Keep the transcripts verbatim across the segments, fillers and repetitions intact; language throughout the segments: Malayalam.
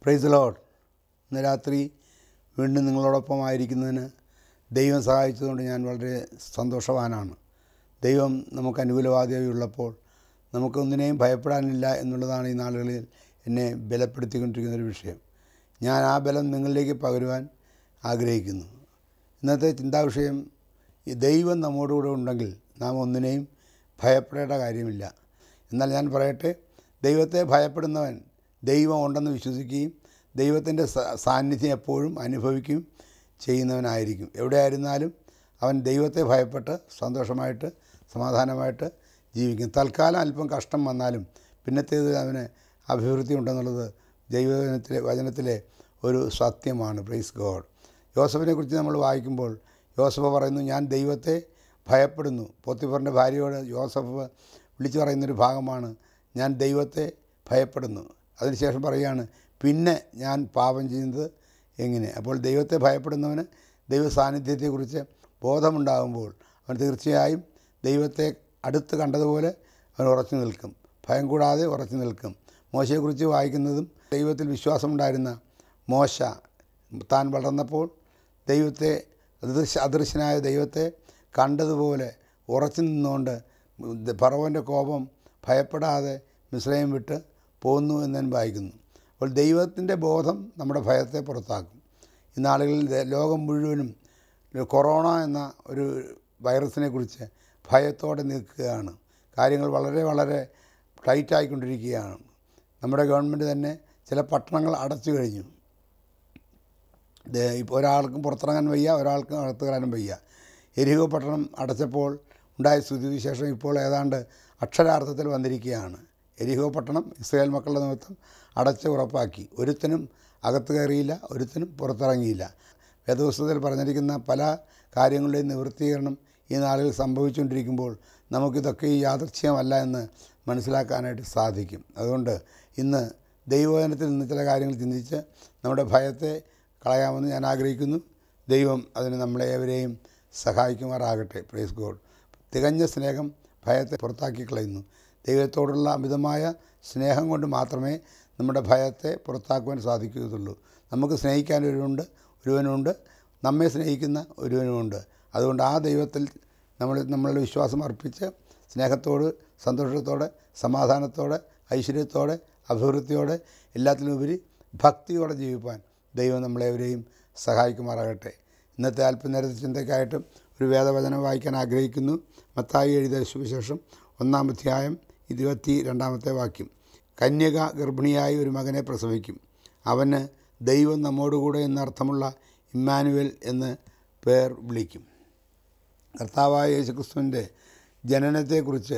Price the Lord. ഇന്ന് രാത്രി വീണ്ടും നിങ്ങളോടൊപ്പമായിരിക്കുന്നതിന് ദൈവം സഹായിച്ചതുകൊണ്ട് ഞാൻ വളരെ സന്തോഷവാനാണ്. ദൈവം നമുക്ക് അനുകൂലവാദിയായി ഉള്ളപ്പോൾ നമുക്കൊന്നിനെയും ഭയപ്പെടാനില്ല എന്നുള്ളതാണ് ഈ നാളുകളിൽ എന്നെ ബലപ്പെടുത്തിക്കൊണ്ടിരിക്കുന്നൊരു വിഷയം. ഞാൻ ആ ബലം നിങ്ങളിലേക്ക് പകരുവാൻ ആഗ്രഹിക്കുന്നു. ഇന്നത്തെ ചിന്താവിഷയം, ഈ ദൈവം നമ്മോടുകൂടെ ഉണ്ടെങ്കിൽ നാം ഒന്നിനെയും ഭയപ്പെടേണ്ട കാര്യമില്ല. എന്നാൽ ഞാൻ പറയട്ടെ, ദൈവത്തെ ഭയപ്പെടുന്നവൻ ദൈവം ഉണ്ടെന്ന് വിശ്വസിക്കുകയും ദൈവത്തിൻ്റെ സാന്നിധ്യം എപ്പോഴും അനുഭവിക്കുകയും ചെയ്യുന്നവനായിരിക്കും. എവിടെയായിരുന്നാലും അവൻ ദൈവത്തെ ഭയപ്പെട്ട് സന്തോഷമായിട്ട് സമാധാനമായിട്ട് ജീവിക്കും. തൽക്കാലം അല്പം കഷ്ടം വന്നാലും പിന്നത്തേത് അവന് അഭിവൃദ്ധി ഉണ്ടെന്നുള്ളത് ദൈവവചനത്തിലെ വചനത്തിലെ ഒരു സത്യമാണ്. Praise God. യോസഫിനെ കുറിച്ച് നമ്മൾ വായിക്കുമ്പോൾ യോസഫ് പറയുന്നു, ഞാൻ ദൈവത്തെ ഭയപ്പെടുന്നു. പോത്തിഫറിൻ്റെ ഭാര്യയോട് യോസഫ് വിളിച്ചു പറയുന്നൊരു ഭാഗമാണ്, ഞാൻ ദൈവത്തെ ഭയപ്പെടുന്നു. അതിനുശേഷം പറയുകയാണ്, പിന്നെ ഞാൻ പാപം ചെയ്യുന്നത് എങ്ങനെ. അപ്പോൾ ദൈവത്തെ ഭയപ്പെടുന്നവന് ദൈവ സാന്നിധ്യത്തെക്കുറിച്ച് ബോധമുണ്ടാകുമ്പോൾ അവൻ തീർച്ചയായും ദൈവത്തെ അടുത്ത് കണ്ടതുപോലെ അവൻ ഉറച്ചു നിൽക്കും, ഭയം കൂടാതെ ഉറച്ചു നിൽക്കും. മോശയെക്കുറിച്ച് വായിക്കുന്നതും, ദൈവത്തിൽ വിശ്വാസമുണ്ടായിരുന്ന മോശ താൻ വളർന്നപ്പോൾ ദൈവത്തെ അദൃശ്യ അദൃശ്യനായ ദൈവത്തെ കണ്ടതുപോലെ ഉറച്ചു നിന്നുകൊണ്ട് ഫറവോൻ്റെ കോപം ഭയപ്പെടാതെ മിസ്രയീം വിട്ട് പോന്നു എന്ന് ഞാൻ വായിക്കുന്നു. അപ്പോൾ ദൈവത്തിൻ്റെ ബോധം നമ്മുടെ ഭയത്തെ പുറത്താക്കും. ഈ നാളുകളിൽ ലോകം മുഴുവനും കൊറോണ എന്ന ഒരു വൈറസിനെ കുറിച്ച് ഭയത്തോടെ നിൽക്കുകയാണ്. കാര്യങ്ങൾ വളരെ വളരെ ടൈറ്റായിക്കൊണ്ടിരിക്കുകയാണ്. നമ്മുടെ ഗവൺമെൻറ് തന്നെ ചില പട്ടണങ്ങൾ അടച്ചു കഴിഞ്ഞു. ഇപ്പോൾ ഒരാൾക്കും പുറത്തിറങ്ങാൻ വയ്യ, ഒരാൾക്കും അകത്ത് കയറാനും വയ്യ. എരിഹോ പട്ടണം അടച്ചപ്പോൾ ഉണ്ടായ സ്ഥിതിവിശേഷം ഇപ്പോൾ ഏതാണ്ട് അക്ഷരാർത്ഥത്തിൽ വന്നിരിക്കുകയാണ്. എരിഹോ പട്ടണം ഇസ്രായേൽ മക്കളുടെ നിമിത്തം അടച്ച് ഉറപ്പാക്കി. ഒരുത്തനും അകത്ത് കയറിയില്ല, ഒരുത്തനും പുറത്തിറങ്ങിയില്ല. വേദപുസ്തകത്തിൽ പറഞ്ഞിരിക്കുന്ന പല കാര്യങ്ങളുടെയും നിവൃത്തീകരണം ഈ നാളിൽ സംഭവിച്ചുകൊണ്ടിരിക്കുമ്പോൾ നമുക്കിതൊക്കെ ഈ യാദൃച്ഛികമല്ല എന്ന് മനസ്സിലാക്കാനായിട്ട് സാധിക്കും. അതുകൊണ്ട് ഇന്ന് ദൈവവചനത്തിൽ നിന്ന് ചില കാര്യങ്ങൾ ചിന്തിച്ച് നമ്മുടെ ഭയത്തെ കളയാമെന്ന് ഞാൻ ആഗ്രഹിക്കുന്നു. ദൈവം അതിന് നമ്മളെ ഏവരെയും സഹായിക്കുമാറാകട്ടെ. Praise God. തികഞ്ഞ സ്നേഹം ഭയത്തെ പുറത്താക്കി കളയുന്നു. ദൈവത്തോടുള്ള അമിതമായ സ്നേഹം കൊണ്ട് മാത്രമേ നമ്മുടെ ഭയത്തെ പുറത്താക്കുവാൻ സാധിക്കുകയുള്ളൂ. നമുക്ക് സ്നേഹിക്കാൻ ഒരുവനുണ്ട് ഒരുവനുണ്ട് നമ്മെ സ്നേഹിക്കുന്ന ഒരുവനുമുണ്ട്. അതുകൊണ്ട് ആ ദൈവത്തിൽ നമ്മൾ നമ്മളുടെ വിശ്വാസം അർപ്പിച്ച് സ്നേഹത്തോട്, സന്തോഷത്തോടെ, സമാധാനത്തോടെ, ഐശ്വര്യത്തോടെ, അഭിവൃദ്ധിയോടെ, എല്ലാത്തിനുപരി ഭക്തിയോടെ ജീവിപ്പാൻ ദൈവം നമ്മളെവരെയും സഹായിക്കുമാറാകട്ടെ. ഇന്നത്തെ അല്പനേരത്തെ ചിന്തയ്ക്കായിട്ടും ഒരു വേദവചനം വായിക്കാൻ ആഗ്രഹിക്കുന്നു. മത്തായി എഴുതിയ സുവിശേഷം ഒന്നാം അധ്യായം ഇരുപത്തി രണ്ടാമത്തെ വാക്യം. കന്യക ഗർഭിണിയായി ഒരു മകനെ പ്രസവിക്കും, അവന് ദൈവം നമ്മോടുകൂടെ എന്നർത്ഥമുള്ള ഇമ്മാനുവേൽ എന്ന് പേർ വിളിക്കും. കർത്താവായ യേശുക്രിസ്തുവിൻ്റെ ജനനത്തെക്കുറിച്ച്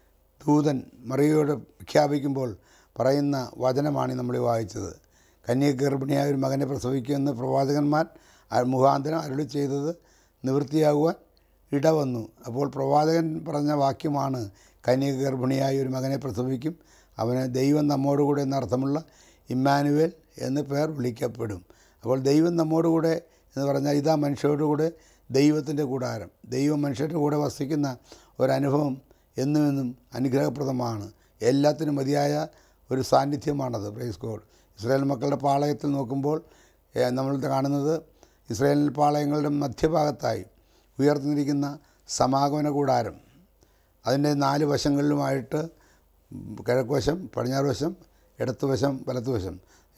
ദൂതൻ മറിയയോട് പ്രഖ്യാപിക്കുമ്പോൾ പറയുന്ന വചനമാണ് നമ്മൾ വായിച്ചത്. കന്യക ഗർഭിണിയായ ഒരു മകനെ പ്രസവിക്കുമെന്ന് പ്രവാചകന്മാർ മുഖാന്തരം അരുളി ചെയ്തത് നിവൃത്തിയാകുവാൻ ഇടവന്നു. അപ്പോൾ പ്രവാചകൻ പറഞ്ഞ വാക്യമാണ്, കന്യക ഗർഭിണിയായ ഒരു മകനെ പ്രസവിക്കും, അവന് ദൈവം നമ്മോടുകൂടെ എന്നർത്ഥമുള്ള ഇമ്മാനുവേൽ എന്ന് പേർ വിളിക്കപ്പെടും. അപ്പോൾ ദൈവം നമ്മോടുകൂടെ എന്ന് പറഞ്ഞാൽ ഇതാ മനുഷ്യരോടുകൂടെ ദൈവത്തിൻ്റെ കൂടാരം. ദൈവം മനുഷ്യരുടെ കൂടെ വസിക്കുന്ന ഒരനുഭവം എന്നും എന്നും അനുഗ്രഹപ്രദമാണ്. എല്ലാത്തിനും മതിയായ ഒരു സാന്നിധ്യമാണത്. Praise God. ഇസ്രായേൽ മക്കളുടെ പാളയത്തിൽ നോക്കുമ്പോൾ നമ്മൾ കാണുന്നത് ഇസ്രായേൽ പാളയങ്ങളുടെ മധ്യഭാഗത്തായി ഉയർന്നിരിക്കുന്ന സമാഗമന കൂടാരം. അതിൻ്റെ നാല് വശങ്ങളിലുമായിട്ട് കിഴക്ക് വശം, പടിഞ്ഞാറ് വശം, ഇടത്ത് വശം, വലത്ത് വശം,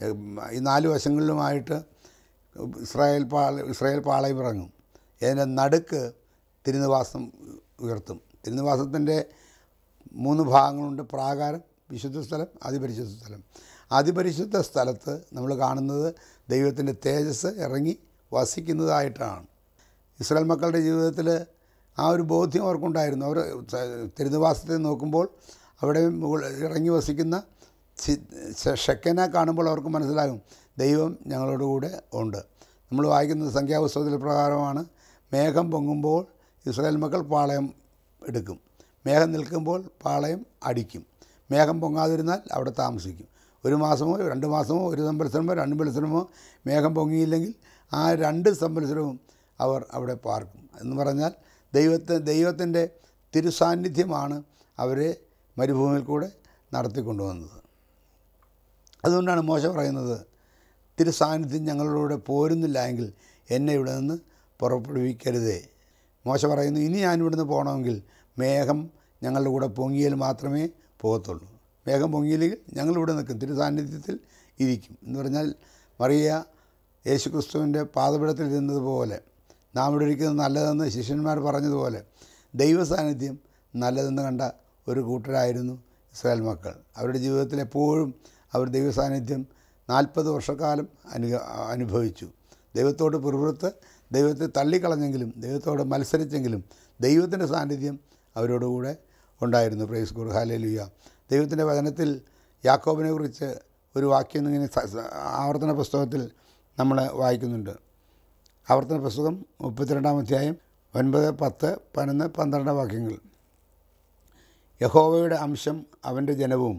ഈ നാല് വശങ്ങളിലുമായിട്ട് ഇസ്രായേൽ പാള ഇസ്രായേൽ പാളയം ഇറങ്ങും. ഇതിൻ്റെ നടുക്ക് തിരുനിവാസം ഉയർത്തും. തിരുനിവാസത്തിൻ്റെ മൂന്ന് ഭാഗങ്ങളുണ്ട്: പ്രാകാരം, വിശുദ്ധ സ്ഥലം, അതിപരിശുദ്ധ സ്ഥലം. അതിപരിശുദ്ധ സ്ഥലത്ത് നമ്മൾ കാണുന്നത് ദൈവത്തിൻ്റെ തേജസ് ഇറങ്ങി വസിക്കുന്നതായിട്ടാണ്. ഇസ്രായേൽ മക്കളുടെ ജീവിതത്തിൽ ആ ഒരു ബോധ്യം അവർക്കുണ്ടായിരുന്നു. അവർ തിരുനിവാസത്തെ നോക്കുമ്പോൾ അവിടെ ഇറങ്ങി വസിക്കുന്ന ഷെക്കനെ കാണുമ്പോൾ അവർക്ക് മനസ്സിലാകും, ദൈവം ഞങ്ങളോടുകൂടെ ഉണ്ട്. നമ്മൾ വായിക്കുന്നത് സംഖ്യാപുസ്തകത്തിൽ പ്രകാരമാണ്, മേഘം പൊങ്ങുമ്പോൾ ഇസ്രായേൽ മക്കൾ പാളയം എടുക്കും, മേഘം നിൽക്കുമ്പോൾ പാളയം അടിക്കും. മേഘം പൊങ്ങാതിരുന്നാൽ അവിടെ താമസിക്കും. ഒരു മാസമോ രണ്ട് മാസമോ ഒരു സംവത്സരമോ രണ്ട് സംവത്സരമോ മേഘം പൊങ്ങിയില്ലെങ്കിൽ ആ രണ്ട് സംവത്സരവും അവർ അവിടെ പാർക്കും. എന്ന് പറഞ്ഞാൽ ദൈവത്തെ ദൈവത്തിൻ്റെ തിരുസാന്നിധ്യമാണ് അവരെ മരുഭൂമിയിൽ കൂടെ നടത്തിക്കൊണ്ടുവന്നത്. അതുകൊണ്ടാണ് മോശ പറയുന്നത്, തിരു സാന്നിധ്യം ഞങ്ങളോട് പോരുന്നില്ല എങ്കിൽ എന്നെ ഇവിടെ നിന്ന് പുറപ്പെടുവിക്കരുതേ. മോശ പറയുന്നു, ഇനി ഞാൻ ഇവിടുന്ന് പോകണമെങ്കിൽ മേഘം ഞങ്ങളുടെ കൂടെ പൊങ്ങിയാൽ മാത്രമേ പോകത്തുള്ളൂ. മേഘം പൊങ്ങിയില്ലെങ്കിൽ ഞങ്ങളിവിടെ നിൽക്കും, തിരു സാന്നിധ്യത്തിൽ ഇരിക്കും എന്ന് പറഞ്ഞാൽ മറിയ യേശു ക്രിസ്തുവിൻ്റെ പാദപീഠത്തിൽ ഇരുന്നതുപോലെ നാം ഇവിടെ ഇരിക്കുന്നത് നല്ലതെന്ന് ശിഷ്യന്മാർ പറഞ്ഞതുപോലെ ദൈവ സാന്നിധ്യം നല്ലതെന്ന് കണ്ട ഒരു കൂട്ടരായിരുന്നു ഇസ്രായേൽ മക്കൾ. അവരുടെ ജീവിതത്തിൽ എപ്പോഴും അവർ ദൈവ സാന്നിധ്യം നാൽപ്പത് വർഷക്കാലം അനു അനുഭവിച്ചു. ദൈവത്തോട് പിറുപിറുത്ത് ദൈവത്തെ തള്ളിക്കളഞ്ഞെങ്കിലും ദൈവത്തോട് മത്സരിച്ചെങ്കിലും ദൈവത്തിൻ്റെ സാന്നിധ്യം അവരോടുകൂടെ ഉണ്ടായിരുന്നു. Praise God, hallelujah. ദൈവത്തിൻ്റെ വചനത്തിൽ യാക്കോബിനെ കുറിച്ച് ഒരു വാക്യം ഇങ്ങനെ ആവർത്തന പുസ്തകത്തിൽ നമ്മൾ വായിക്കുന്നുണ്ട്. ആവർത്തന പുസ്തകം മുപ്പത്തിരണ്ടാം അധ്യായം ഒൻപത്, പത്ത്, പതിനൊന്ന്, പന്ത്രണ്ട് വാക്യങ്ങൾ. യഹോവയുടെ അംശം അവൻ്റെ ജനവും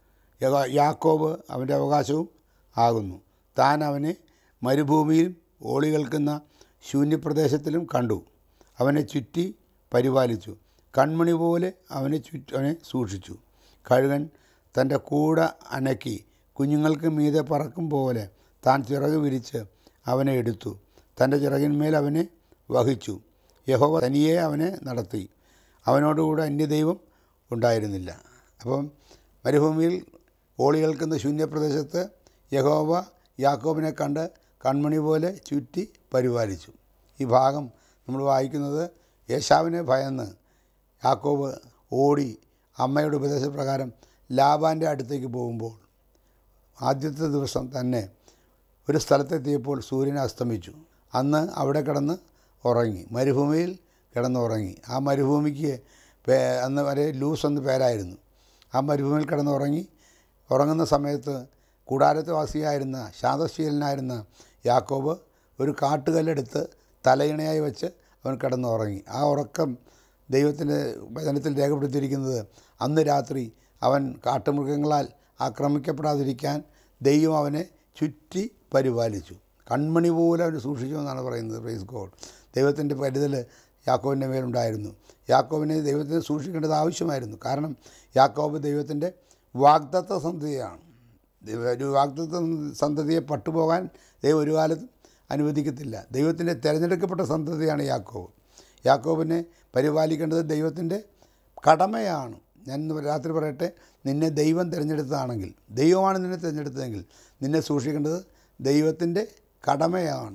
യാക്കോബ് അവൻ്റെ അവകാശവും ആകുന്നു. താൻ അവനെ മരുഭൂമിയിലും ഓളി കേൾക്കുന്ന ശൂന്യപ്രദേശത്തിലും കണ്ടു. അവനെ ചുറ്റി പരിപാലിച്ചു. കൺമണി പോലെ അവനെ ചുറ്റി അവനെ സൂക്ഷിച്ചു. കഴുകൻ തൻ്റെ കൂട അനക്കി കുഞ്ഞുങ്ങൾക്ക് മീതെ പറക്കും പോലെ താൻ ചിറക് വിരിച്ച് അവനെ എടുത്തു. തൻ്റെ ചിറകിന്മേൽ അവനെ വഹിച്ചു. യഹോവ തനിയെ അവനെ നടത്തി. അവനോടുകൂടെ അന്യദൈവം ഉണ്ടായിരുന്നില്ല. അപ്പം മരുഭൂമിയിൽ ഓളി കേൾക്കുന്ന ശൂന്യപ്രദേശത്ത് യഹോവ യാക്കോബിനെ കണ്ട് കൺമണി പോലെ ചുറ്റി പരിപാലിച്ചു. ഈ ഭാഗം നമ്മൾ വായിക്കുന്നത് ഏശാവിനെ ഭയന്ന് യാക്കോബ് ഓടി അമ്മയുടെ ഉപദേശപ്രകാരം ലാബാൻ്റെ അടുത്തേക്ക് പോകുമ്പോൾ ആദ്യത്തെ ദിവസം തന്നെ ഒരു സ്ഥലത്തെത്തിയപ്പോൾ സൂര്യൻ അസ്തമിച്ചു. അന്ന് അവിടെ കിടന്ന് ഉറങ്ങി, മരുഭൂമിയിൽ കിടന്നുറങ്ങി. ആ മരുഭൂമിക്ക് പേ അന്ന് വരെ ലൂസ് എന്ന് പേരായിരുന്നു. ആ മരുഭൂമിയിൽ കിടന്നുറങ്ങി. ഉറങ്ങുന്ന സമയത്ത് കൂടാരത്ത് വാസിയായിരുന്ന ശാന്തശീലനായിരുന്ന യാക്കോബ് ഒരു കാട്ടുകല്ലെടുത്ത് തലയിണയായി വെച്ച് അവൻ കിടന്നുറങ്ങി. ആ ഉറക്കം ദൈവത്തിൻ്റെ വചനത്തിൽ രേഖപ്പെടുത്തിയിരിക്കുന്നത് അന്ന് രാത്രി അവൻ കാട്ടുമൃഗങ്ങളാൽ ആക്രമിക്കപ്പെടാതിരിക്കാൻ ദൈവം അവനെ ചുറ്റി പരിപാലിച്ചു. കൺമണി പോലെ അവൻ സൂക്ഷിച്ചു എന്നാണ് പറയുന്നത്. Praise God. ദൈവത്തിൻ്റെ കരുതൽ യാക്കോബിൻ്റെ മേലുണ്ടായിരുന്നു. യാക്കോബിനെ ദൈവത്തിന് സൂക്ഷിക്കേണ്ടത് ആവശ്യമായിരുന്നു. കാരണം യാക്കോബ് ദൈവത്തിൻ്റെ വാഗ്ദത്ത സന്തതിയാണ്. ഒരു വാഗ്ദത്ത സന്തതിയെ പട്ടുപോകാൻ ദൈവം ഒരു കാലത്തും അനുവദിക്കത്തില്ല. ദൈവത്തിൻ്റെ തിരഞ്ഞെടുക്കപ്പെട്ട സന്തതിയാണ് യാക്കോബ്. യാക്കോബിനെ പരിപാലിക്കേണ്ടത് ദൈവത്തിൻ്റെ കടമയാണ്. ഞാൻ രാത്രി പറയട്ടെ, നിന്നെ ദൈവം തിരഞ്ഞെടുത്തതാണെങ്കിൽ, ദൈവമാണ് നിന്നെ തിരഞ്ഞെടുത്തതെങ്കിൽ നിന്നെ സൂക്ഷിക്കേണ്ടത് ദൈവത്തിൻ്റെ കടമയാണ്.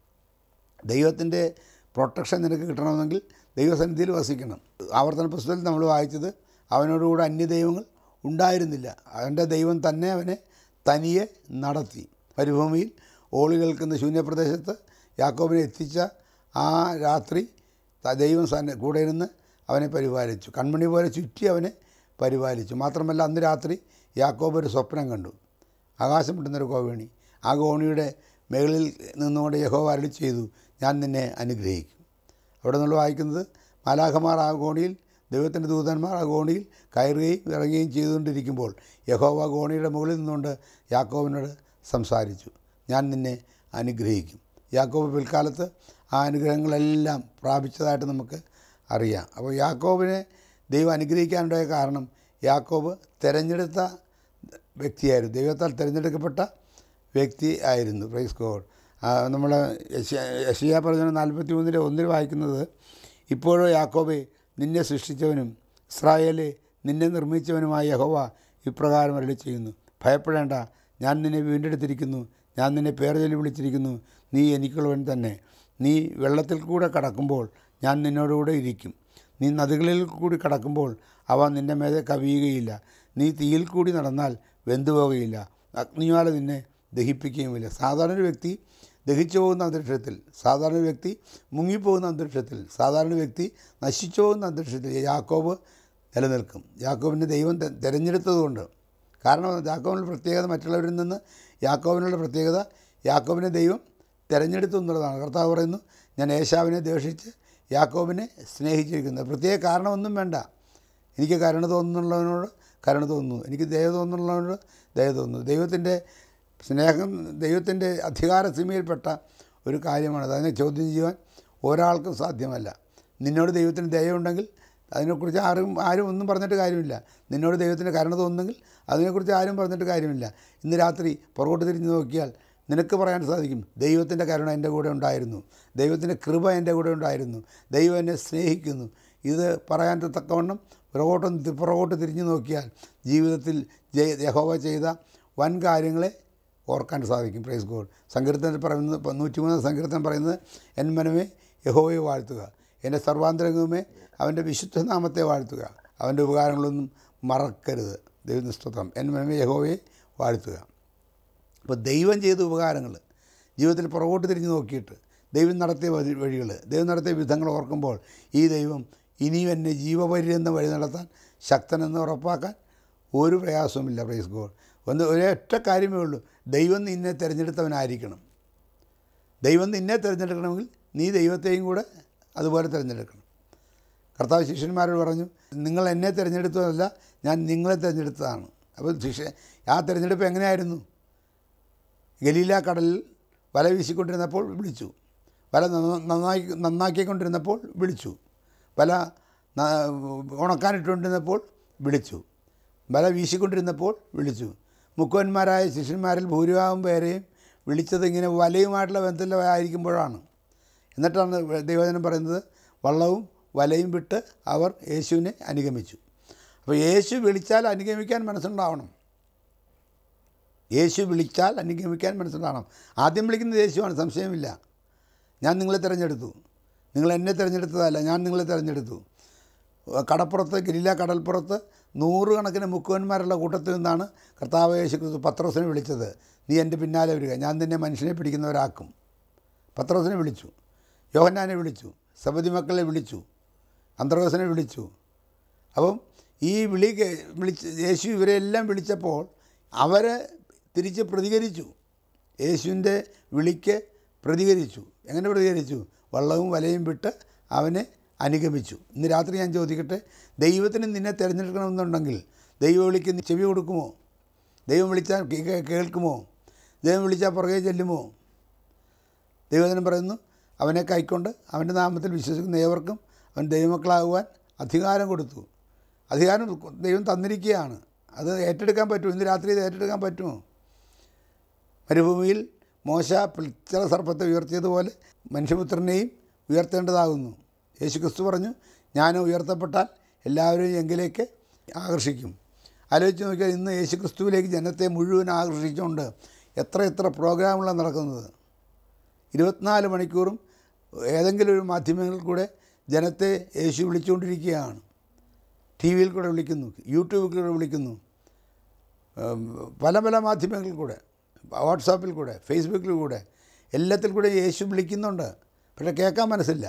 ദൈവത്തിൻ്റെ പ്രൊട്ടക്ഷൻ നിനക്ക് കിട്ടണമെങ്കിൽ ദൈവസന്നിധിയിൽ വസിക്കണം. ആവർത്തന പുസ്തകത്തിൽ നമ്മൾ വായിച്ചത് അവനോടുകൂടെ അന്യദൈവങ്ങൾ ഉണ്ടായിരുന്നില്ല. അവൻ്റെ ദൈവം തന്നെ അവനെ തനിയെ നടത്തി. മരുഭൂമിയിൽ ഓളി കേൾക്കുന്ന ശൂന്യപ്രദേശത്ത് യാക്കോബിനെ എത്തിച്ച ആ രാത്രി ദൈവം സന്ന കൂടെ ഇരുന്ന് അവനെ പരിപാലിച്ചു. കൺമണി പോലെ ചുറ്റി അവനെ പരിപാലിച്ചു. മാത്രമല്ല അന്ന് രാത്രി യാക്കോബ് ഒരു സ്വപ്നം കണ്ടു. ആകാശം മുട്ടുന്നൊരു കോവണി. ആ കോണിയുടെ മുകളിൽ നിന്നുകൊണ്ട് യഹോവ അരുളി ചെയ്തു, ഞാൻ നിന്നെ അനുഗ്രഹിക്കും. അവിടെ നമ്മൾ വായിക്കുന്നത് മാലാഖമാർ ആ കോണിയിൽ, ദൈവത്തിൻ്റെ ദൂതന്മാർ ആ കോണിയിൽ കയറുകയും ഇറങ്ങുകയും ചെയ്തുകൊണ്ടിരിക്കുമ്പോൾ യഹോവ കോണിയുടെ മുകളിൽ നിന്നുകൊണ്ട് യാക്കോബിനോട് സംസാരിച്ചു, ഞാൻ നിന്നെ അനുഗ്രഹിക്കും. യാക്കോബ് പിൽക്കാലത്ത് ആ അനുഗ്രഹങ്ങളെല്ലാം പ്രാപിച്ചതായിട്ട് നമുക്ക് അറിയാം. അപ്പോൾ യാക്കോബിനെ ദൈവം അനുഗ്രഹിക്കാനുണ്ടായ കാരണം യാക്കോബ് തിരഞ്ഞെടുത്ത വ്യക്തിയായിരുന്നു, ദൈവത്താൽ തിരഞ്ഞെടുക്കപ്പെട്ട വ്യക്തി ആയിരുന്നു. Praise God. നമ്മൾ യെശയ്യാ പ്രവചനം നാൽപ്പത്തി മൂന്നിലെ ഒന്നിൽ വായിക്കുന്നത്, ഇപ്പോഴോ യാക്കോബെ നിന്നെ സൃഷ്ടിച്ചവനും ഇസ്രായേലെ നിന്നെ നിർമ്മിച്ചവനുമായ യഹോവ ഇപ്രകാരം അരുളി ചെയ്യുന്നു, ഭയപ്പെടേണ്ട, ഞാൻ നിന്നെ വീണ്ടെടുത്തിരിക്കുന്നു, ഞാൻ നിന്നെ പേർ ചൊല്ലി വിളിച്ചിരിക്കുന്നു, നീ എനിക്കുള്ളവൻ തന്നെ. നീ വെള്ളത്തിൽ കൂടെ കടക്കുമ്പോൾ ഞാൻ നിന്നോടുകൂടെ ഇരിക്കും, നീ നദികളിൽ കൂടി കടക്കുമ്പോൾ അവ നിൻ്റെ മേലെ കവിയുകയില്ല, നീ തീയിൽ കൂടി നടന്നാൽ വെന്തുപോകുകയില്ല, അഗ്നിജ്വാല നിന്നെ ദഹിപ്പിക്കുകയുമില്ല. സാധാരണ ഒരു വ്യക്തി ദഹിച്ചു പോകുന്ന അന്തരീക്ഷത്തിൽ, സാധാരണ ഒരു വ്യക്തി മുങ്ങിപ്പോകുന്ന അന്തരീക്ഷത്തിൽ, സാധാരണ വ്യക്തി നശിച്ചു പോകുന്ന അന്തരീക്ഷത്തിൽ യാക്കോബ് നിലനിൽക്കും. യാക്കോബിനെ ദൈവം തിരഞ്ഞെടുത്തതുകൊണ്ട്. കാരണം യാക്കോബിൻ്റെ പ്രത്യേകത, മറ്റുള്ളവരിൽ നിന്ന് യാക്കോബിനുള്ള പ്രത്യേകത, യാക്കോബിനെ ദൈവം തിരഞ്ഞെടുത്തു എന്നുള്ളതാണ്. കർത്താവ് പറയുന്നു, ഞാൻ ഏശാവിനെ ദ്വേഷിച്ച് യാക്കോബിനെ സ്നേഹിച്ചിരിക്കുന്നത്. പ്രത്യേക കാരണമൊന്നും വേണ്ട. എനിക്ക് കരുണ തോന്നുന്നുള്ളവനോട് കരുണ തോന്നുന്നു, എനിക്ക് ദയ തോന്നുന്നുള്ളവനോട് ദയ തോന്നുന്നു. ദൈവത്തിൻ്റെ സ്നേഹം ദൈവത്തിൻ്റെ അധികാര സീമയിൽപ്പെട്ട ഒരു കാര്യമാണ്. അതിനെ ചോദ്യം ചെയ്യുവാൻ ഒരാൾക്കും സാധ്യമല്ല. നിന്നോട് ദൈവത്തിന് ദയയുണ്ടെങ്കിൽ അതിനെക്കുറിച്ച് ആരും ആരും ഒന്നും പറഞ്ഞിട്ട് കാര്യമില്ല. നിന്നോട് ദൈവത്തിന് കരുണ തോന്നുന്നെങ്കിൽ അതിനെക്കുറിച്ച് ആരും പറഞ്ഞിട്ട് കാര്യമില്ല. ഇന്ന് രാത്രി പുറകോട്ട് തിരിഞ്ഞ് നോക്കിയാൽ നിനക്ക് പറയാൻ സാധിക്കും, ദൈവത്തിൻ്റെ കരുണ എൻ്റെ കൂടെ ഉണ്ടായിരുന്നു, ദൈവത്തിൻ്റെ കൃപ എൻ്റെ കൂടെ ഉണ്ടായിരുന്നു, ദൈവം എന്നെ സ്നേഹിക്കുന്നു. ഇത് പറയാൻ തക്കവണ്ണം പുറകോട്ട് പുറകോട്ട് തിരിഞ്ഞു നോക്കിയാൽ ജീവിതത്തിൽ യഹോവ ചെയ്ത വൻ കാര്യങ്ങളെ ഓർക്കാൻ സാധിക്കും. Praise God. സങ്കീർത്തനത്തിൽ പറയുന്നത്, നൂറ്റിമൂന്നാം സങ്കീർത്തനം പറയുന്നത്, എൻ മനമേ യഹോവയെ വാഴ്ത്തുക, എൻ്റെ സർവാന്തരംഗവുമേ അവൻ്റെ വിശുദ്ധനാമത്തെ വാഴ്ത്തുക, അവൻ്റെ ഉപകാരങ്ങളൊന്നും മറക്കരുത്. ദൈവനിഷ്ഠത്വം. എൻ മനമേ യഹോവയെ വാഴ്ത്തുക. അപ്പോൾ ദൈവം ചെയ്ത ഉപകാരങ്ങൾ ജീവിതത്തിൽ പുറകോട്ട് തിരിഞ്ഞ് നോക്കിയിട്ട് ദൈവം നടത്തിയ വഴി വഴികൾ ദൈവം നടത്തിയ വിധങ്ങൾ ഓർക്കുമ്പോൾ ഈ ദൈവം ഇനിയും എന്നെ ജീവപര്യന്തം വഴി നടത്താൻ ശക്തനെന്ന് ഉറപ്പാക്കാൻ ഒരു പ്രയാസവുമില്ല. Praise God. ഒന്ന് ഒരൊറ്റ കാര്യമേ ഉള്ളൂ, ദൈവം നിന്നെ തിരഞ്ഞെടുത്തവനായിരിക്കണം. ദൈവം നിന്നെ തിരഞ്ഞെടുക്കണമെങ്കിൽ നീ ദൈവത്തെയും കൂടെ അതുപോലെ തിരഞ്ഞെടുക്കണം. കർത്താവ് ശിഷ്യന്മാരോട് പറഞ്ഞു, നിങ്ങൾ എന്നെ തിരഞ്ഞെടുത്തതല്ല, ഞാൻ നിങ്ങളെ തിരഞ്ഞെടുത്തതാണ്. അപ്പോൾ ശിഷ്യ ആ തിരഞ്ഞെടുപ്പ് എങ്ങനെയായിരുന്നു? ഗലീല കടലിൽ വല വീശിക്കൊണ്ടിരുന്നപ്പോൾ വിളിച്ചു, വല നന്നാക്കി നന്നാക്കിക്കൊണ്ടിരുന്നപ്പോൾ വിളിച്ചു, വല ഉണക്കാനിട്ടുകൊണ്ടിരുന്നപ്പോൾ വിളിച്ചു, വല വീശിക്കൊണ്ടിരുന്നപ്പോൾ വിളിച്ചു. മുക്കുവന്മാരായ ശിഷ്യന്മാരിൽ ഭൂരിഭാഗം പേരെയും വിളിച്ചത് ഇങ്ങനെ വലയുമായിട്ടുള്ള ബന്ധത്തിലായിരിക്കുമ്പോഴാണ്. എന്നിട്ടാണ് ദൈവവചനം പറയുന്നത്, വള്ളവും വലയും വിട്ട് അവർ യേശുവിനെ അനുഗമിച്ചു. അപ്പോൾ യേശു വിളിച്ചാൽ അനുഗമിക്കാൻ മനസ്സുണ്ടാവണം. യേശു വിളിച്ചാൽ അനുഗമിക്കാൻ മനസ്സുണ്ടാവണം. ആദ്യം വിളിക്കുന്നത് യേശുവാണ്, സംശയമില്ല. ഞാൻ നിങ്ങളെ തിരഞ്ഞെടുത്തു, നിങ്ങൾ എന്നെ തിരഞ്ഞെടുത്തതല്ല, ഞാൻ നിങ്ങളെ തിരഞ്ഞെടുത്തു. കടപ്പുറത്ത്, ഗലീല കടൽപ്പുറത്ത് നൂറുകണക്കിന് മുക്കുവന്മാരുള്ള കൂട്ടത്തിൽ നിന്നാണ് കർത്താവ് യേശു ക്രിസ്തു പത്രോസിനെ വിളിച്ചത്. നീ എൻ്റെ പിന്നാലെ വരിക, ഞാൻ നിന്നെ മനുഷ്യനെ പിടിക്കുന്നവരാക്കും. പത്രോസിനെ വിളിച്ചു, യോഹന്നാനെ വിളിച്ചു, സബദി മക്കളെ വിളിച്ചു, അന്ത്രോസിനെ വിളിച്ചു. അപ്പം ഈ വിളി വിളിച്ച് യേശു ഇവരെല്ലാം വിളിച്ചപ്പോൾ അവർ തിരിച്ച് പ്രതികരിച്ചു. യേശുവിൻ്റെ വിളിക്ക് പ്രതികരിച്ചു. എങ്ങനെ പ്രതികരിച്ചു? വള്ളവും വലയും വിട്ട് അവനെ അനുഗമിച്ചു. ഇന്ന് രാത്രി ഞാൻ ചോദിക്കട്ടെ, ദൈവത്തിന് നിന്നെ തിരഞ്ഞെടുക്കണമെന്നുണ്ടെങ്കിൽ ദൈവം വിളിക്ക് നീ ചെവി കൊടുക്കുമോ? ദൈവം വിളിച്ചാൽ കേൾക്കുമോ? ദൈവം വിളിച്ചാൽ പുറകെ ചെല്ലുമോ? ദൈവവചനം പറയുന്നു, അവനെ കൈക്കൊണ്ട് അവൻ്റെ നാമത്തിൽ വിശ്വസിക്കുന്ന ഏവർക്കും അവൻ ദൈവമക്കളാകുവാൻ അധികാരം കൊടുത്തു. അധികാരം ദൈവം തന്നിരിക്കുകയാണ്. അത് ഏറ്റെടുക്കാൻ പറ്റുമോ? ഇന്ന് രാത്രി ഇത് ഏറ്റെടുക്കാൻ പറ്റുമോ? മരുഭൂമിയിൽ മോശ പിച്ചള സർപ്പത്തെ ഉയർത്തിയതുപോലെ മനുഷ്യപുത്രനെയും ഉയർത്തേണ്ടതാകുന്നു. യേശു ക്രിസ്തു പറഞ്ഞു, ഞാൻ ഉയർത്തപ്പെട്ടാൽ എല്ലാവരെയും എങ്കിലേക്ക് ആകർഷിക്കും. ആലോചിച്ച് നോക്കിയാൽ ഇന്ന് യേശു ക്രിസ്തുവിലേക്ക് ജനത്തെ മുഴുവൻ ആകർഷിച്ചുകൊണ്ട് എത്ര എത്ര പ്രോഗ്രാമുകളാണ് നടക്കുന്നത്. ഇരുപത്തിനാല് മണിക്കൂറും ഏതെങ്കിലും ഒരു മാധ്യമങ്ങളിൽ കൂടെ ജനത്തെ യേശു വിളിച്ചുകൊണ്ടിരിക്കുകയാണ്. ടി വിയിൽ കൂടെ വിളിക്കുന്നു, യൂട്യൂബിൽ കൂടെ വിളിക്കുന്നു, പല പല മാധ്യമങ്ങളിൽ കൂടെ, വാട്സാപ്പിൽ കൂടെ, ഫേസ്ബുക്കിൽ കൂടെ, എല്ലാത്തിൽ കൂടെ യേശു വിളിക്കുന്നുണ്ട്. പക്ഷേ കേൾക്കാൻ മനസ്സില്ല.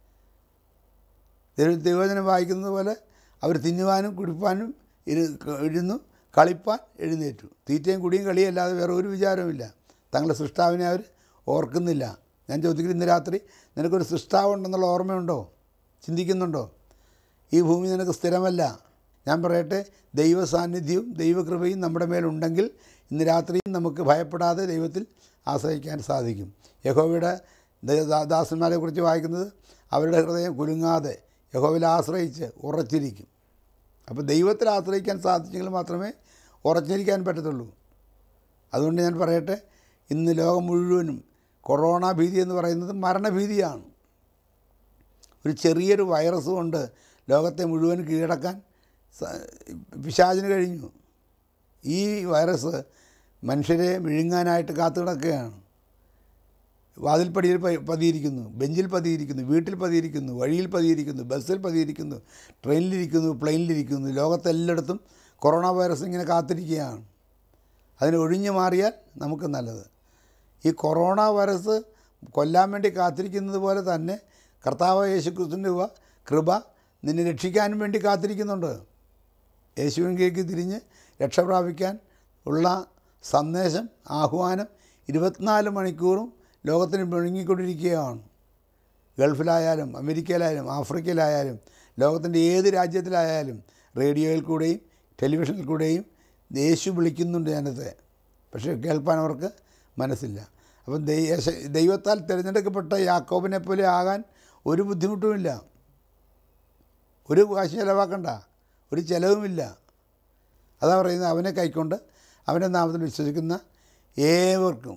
ദൈവവചനം വായിക്കുന്നത് പോലെ അവർ തിന്നുവാനും കുടിപ്പാനും ഇരു ഇരുന്നു കളിപ്പാൻ എഴുന്നേറ്റു. തീറ്റയും കുടിയും കളിയല്ലാതെ വേറെ ഒരു വിചാരവുമില്ല. തങ്ങളുടെ സൃഷ്ടാവിനെ അവർ ഓർക്കുന്നില്ല. ഞാൻ ചോദിക്കുന്നത്, ഇന്ന് രാത്രി നിനക്കൊരു സൃഷ്ടാവുണ്ടെന്നുള്ള ഓർമ്മയുണ്ടോ? ചിന്തിക്കുന്നുണ്ടോ? ഈ ഭൂമി നിനക്ക് സ്ഥിരമല്ല. ഞാൻ പറയട്ടെ, ദൈവ സാന്നിധ്യവും ദൈവകൃപയും നമ്മുടെ മേലുണ്ടെങ്കിൽ ഇന്ന് രാത്രിയും നമുക്ക് ഭയപ്പെടാതെ ദൈവത്തിൽ ആശ്രയിക്കാൻ സാധിക്കും. യഹോവയുടെ ദാസന്മാരെ കുറിച്ച് വായിക്കുന്നത്, അവരുടെ ഹൃദയം കുലുങ്ങാതെ യഹോവയിൽ ആശ്രയിച്ച് ഉറച്ചിരിക്കും. അപ്പോൾ ദൈവത്തിൽ ആശ്രയിക്കാൻ സാധിച്ചെങ്കിൽ മാത്രമേ ഉറച്ചിരിക്കാൻ പറ്റത്തുള്ളൂ. അതുകൊണ്ട് ഞാൻ പറയട്ടെ, ഇന്ന് ലോകം മുഴുവനും കൊറോണ ഭീതി എന്ന് പറയുന്നത് മരണഭീതിയാണ്. ഒരു ചെറിയൊരു വൈറസ് കൊണ്ട് ലോകത്തെ മുഴുവൻ കീഴടക്കാൻ പിശാചിന് കഴിഞ്ഞു. ഈ വൈറസ് മനുഷ്യരെ വിഴുങ്ങാനായിട്ട് കാത്തു കിടക്കുകയാണ്. വാതിൽപ്പടിയിൽ പതിയിരിക്കുന്നു, ബെഞ്ചിൽ പതിയിരിക്കുന്നു, വീട്ടിൽ പതിയിരിക്കുന്നു, വഴിയിൽ പതിയിരിക്കുന്നു, ബസ്സിൽ പതിയിരിക്കുന്നു, ട്രെയിനിലിരിക്കുന്നു, പ്ലെയിനിലിരിക്കുന്നു. ലോകത്തെല്ലായിടത്തും കൊറോണ വൈറസ് ഇങ്ങനെ കാത്തിരിക്കുകയാണ്. അതിന് ഒഴിഞ്ഞു മാറിയാൽ നമുക്ക് നല്ലത്. ഈ കൊറോണ വൈറസ് കൊല്ലാൻ വേണ്ടി കാത്തിരിക്കുന്നത് പോലെ തന്നെ കർത്താവ് യേശു ക്രിസ്തുവിൻ്റെ കൃപ നിന്നെ രക്ഷിക്കാനും വേണ്ടി കാത്തിരിക്കുന്നുണ്ട്. യേശുവിലേക്ക് തിരിഞ്ഞ് രക്ഷ പ്രാപിക്കാൻ ഉള്ള സന്ദേശം, ആഹ്വാനം ഇരുപത്തിനാല് മണിക്കൂറും ലോകത്തിന് മുഴങ്ങിക്കൊണ്ടിരിക്കുകയാണ്. ഗൾഫിലായാലും അമേരിക്കയിലായാലും ആഫ്രിക്കയിലായാലും ലോകത്തിൻ്റെ ഏത് രാജ്യത്തിലായാലും റേഡിയോയിൽ കൂടെയും ടെലിവിഷനിൽ കൂടെയും യേശു വിളിക്കുന്നുണ്ട് ജനത്തെ. പക്ഷേ കേൾപ്പാൻ അവർക്ക് മനസ്സില്ല. അപ്പം ദൈവത്താൽ തിരഞ്ഞെടുക്കപ്പെട്ട യാക്കോബിനെ പോലെ ആകാൻ ഒരു ബുദ്ധിമുട്ടുമില്ല. ഒരു കാശ് ചിലവാക്കണ്ട, ഒരു ചിലവുമില്ല. അതാ പറയുന്നത്, അവനെ കൈക്കൊണ്ട് അവൻ്റെ നാമത്തിൽ വിശ്വസിക്കുന്ന ഏവർക്കും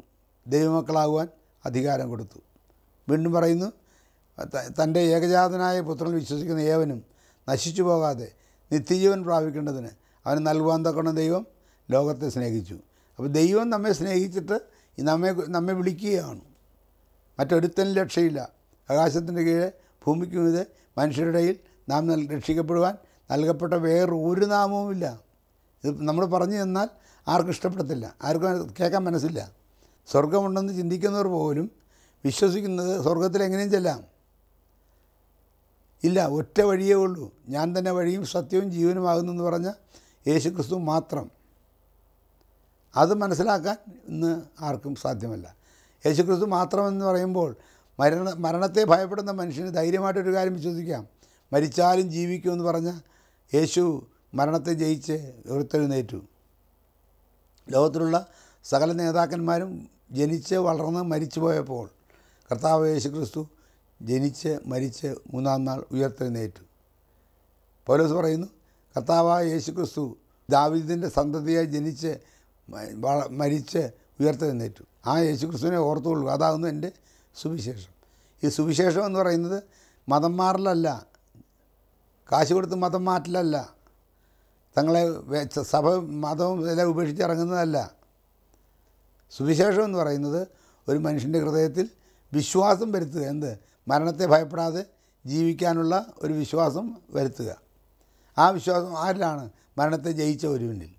ദൈവമക്കളാകുവാൻ അധികാരം കൊടുത്തു. വീണ്ടും പറയുന്നു, തൻ്റെ ഏകജാതനായ പുത്രനിൽ വിശ്വസിക്കുന്ന ഏവനും നശിച്ചു പോകാതെ നിത്യജീവൻ പ്രാപിക്കേണ്ടതിന് അവന് നൽകുവാൻ തക്കവണ്ണം ദൈവം ലോകത്തെ സ്നേഹിച്ചു. അപ്പോൾ ദൈവം നമ്മെ സ്നേഹിച്ചിട്ട് നമ്മെ നമ്മെ വിളിക്കുകയാണ്. മറ്റൊരുത്തനും രക്ഷയില്ല. ആകാശത്തിൻ്റെ കീഴെ ഭൂമിക്കും ഇത് മനുഷ്യരുടെ ഇടയിൽ നാം നൽ രക്ഷിക്കപ്പെടുവാൻ നൽകപ്പെട്ട വേറൊരു നാമവുമില്ല. ഇത് നമ്മൾ പറഞ്ഞു തന്നാൽ ആർക്കും ഇഷ്ടപ്പെടത്തില്ല, ആർക്കും കേൾക്കാൻ മനസ്സില്ല. സ്വർഗമുണ്ടെന്ന് ചിന്തിക്കുന്നവർ പോലും വിശ്വസിക്കുന്നത് സ്വർഗത്തിൽ എങ്ങനെയും ചെല്ലാം. ഇല്ല, ഒറ്റ വഴിയേ ഉള്ളൂ. ഞാൻ തന്നെ വഴിയും സത്യവും ജീവനുമാകുന്നു എന്ന് പറഞ്ഞ യേശു ക്രിസ്തു മാത്രം. അത് മനസ്സിലാക്കാൻ ഇന്ന് ആർക്കും സാധ്യമല്ല. യേശു ക്രിസ്തു മാത്രമെന്ന് പറയുമ്പോൾ മരണ മരണത്തെ ഭയപ്പെടുന്ന മനുഷ്യന് ധൈര്യമായിട്ടൊരു കാര്യം വിശ്വസിക്കാം. മരിച്ചാലും ജീവിക്കുമെന്ന് പറഞ്ഞ യേശു മരണത്തെ ജയിച്ച് ഉയർത്തെഴുന്നേറ്റു. ലോകത്തിലുള്ള സകല നേതാക്കന്മാരും ജനിച്ച് വളർന്ന് മരിച്ചു പോയപ്പോൾ കർത്താവ് യേശു ക്രിസ്തു ജനിച്ച് മരിച്ച് മൂന്നാം നാൾ ഉയർത്തെഴുന്നേറ്റു. പൗലോസ് പറയുന്നു, കർത്താവായ യേശു ക്രിസ്തു ദാവീദിൻ്റെ സന്തതിയായി ജനിച്ച് മരിച്ച് ഉയർത്തെഴുന്നേറ്റു. ആ യേശു ക്രിസ്തുവിനെ ഓർത്തുകൊള്ളുക. അതാകുന്നു എൻ്റെ സുവിശേഷം. ഈ സുവിശേഷം എന്ന് പറയുന്നത് മതം മാറലല്ല, കാശ് കൊടുത്ത് മതം മാറ്റലല്ല, തങ്ങളെ സഭ മതവും എല്ലാം ഉപേക്ഷിച്ചിറങ്ങുന്നതല്ല. സുവിശേഷം എന്ന് പറയുന്നത് ഒരു മനുഷ്യൻ്റെ ഹൃദയത്തിൽ വിശ്വാസം വരുത്തുക. എന്ത്? മരണത്തെ ഭയപ്പെടാതെ ജീവിക്കാനുള്ള ഒരു വിശ്വാസം വരുത്തുക. ആ വിശ്വാസം ആരിലാണ്? മരണത്തെ ജയിച്ച ഒരുവനിൽ.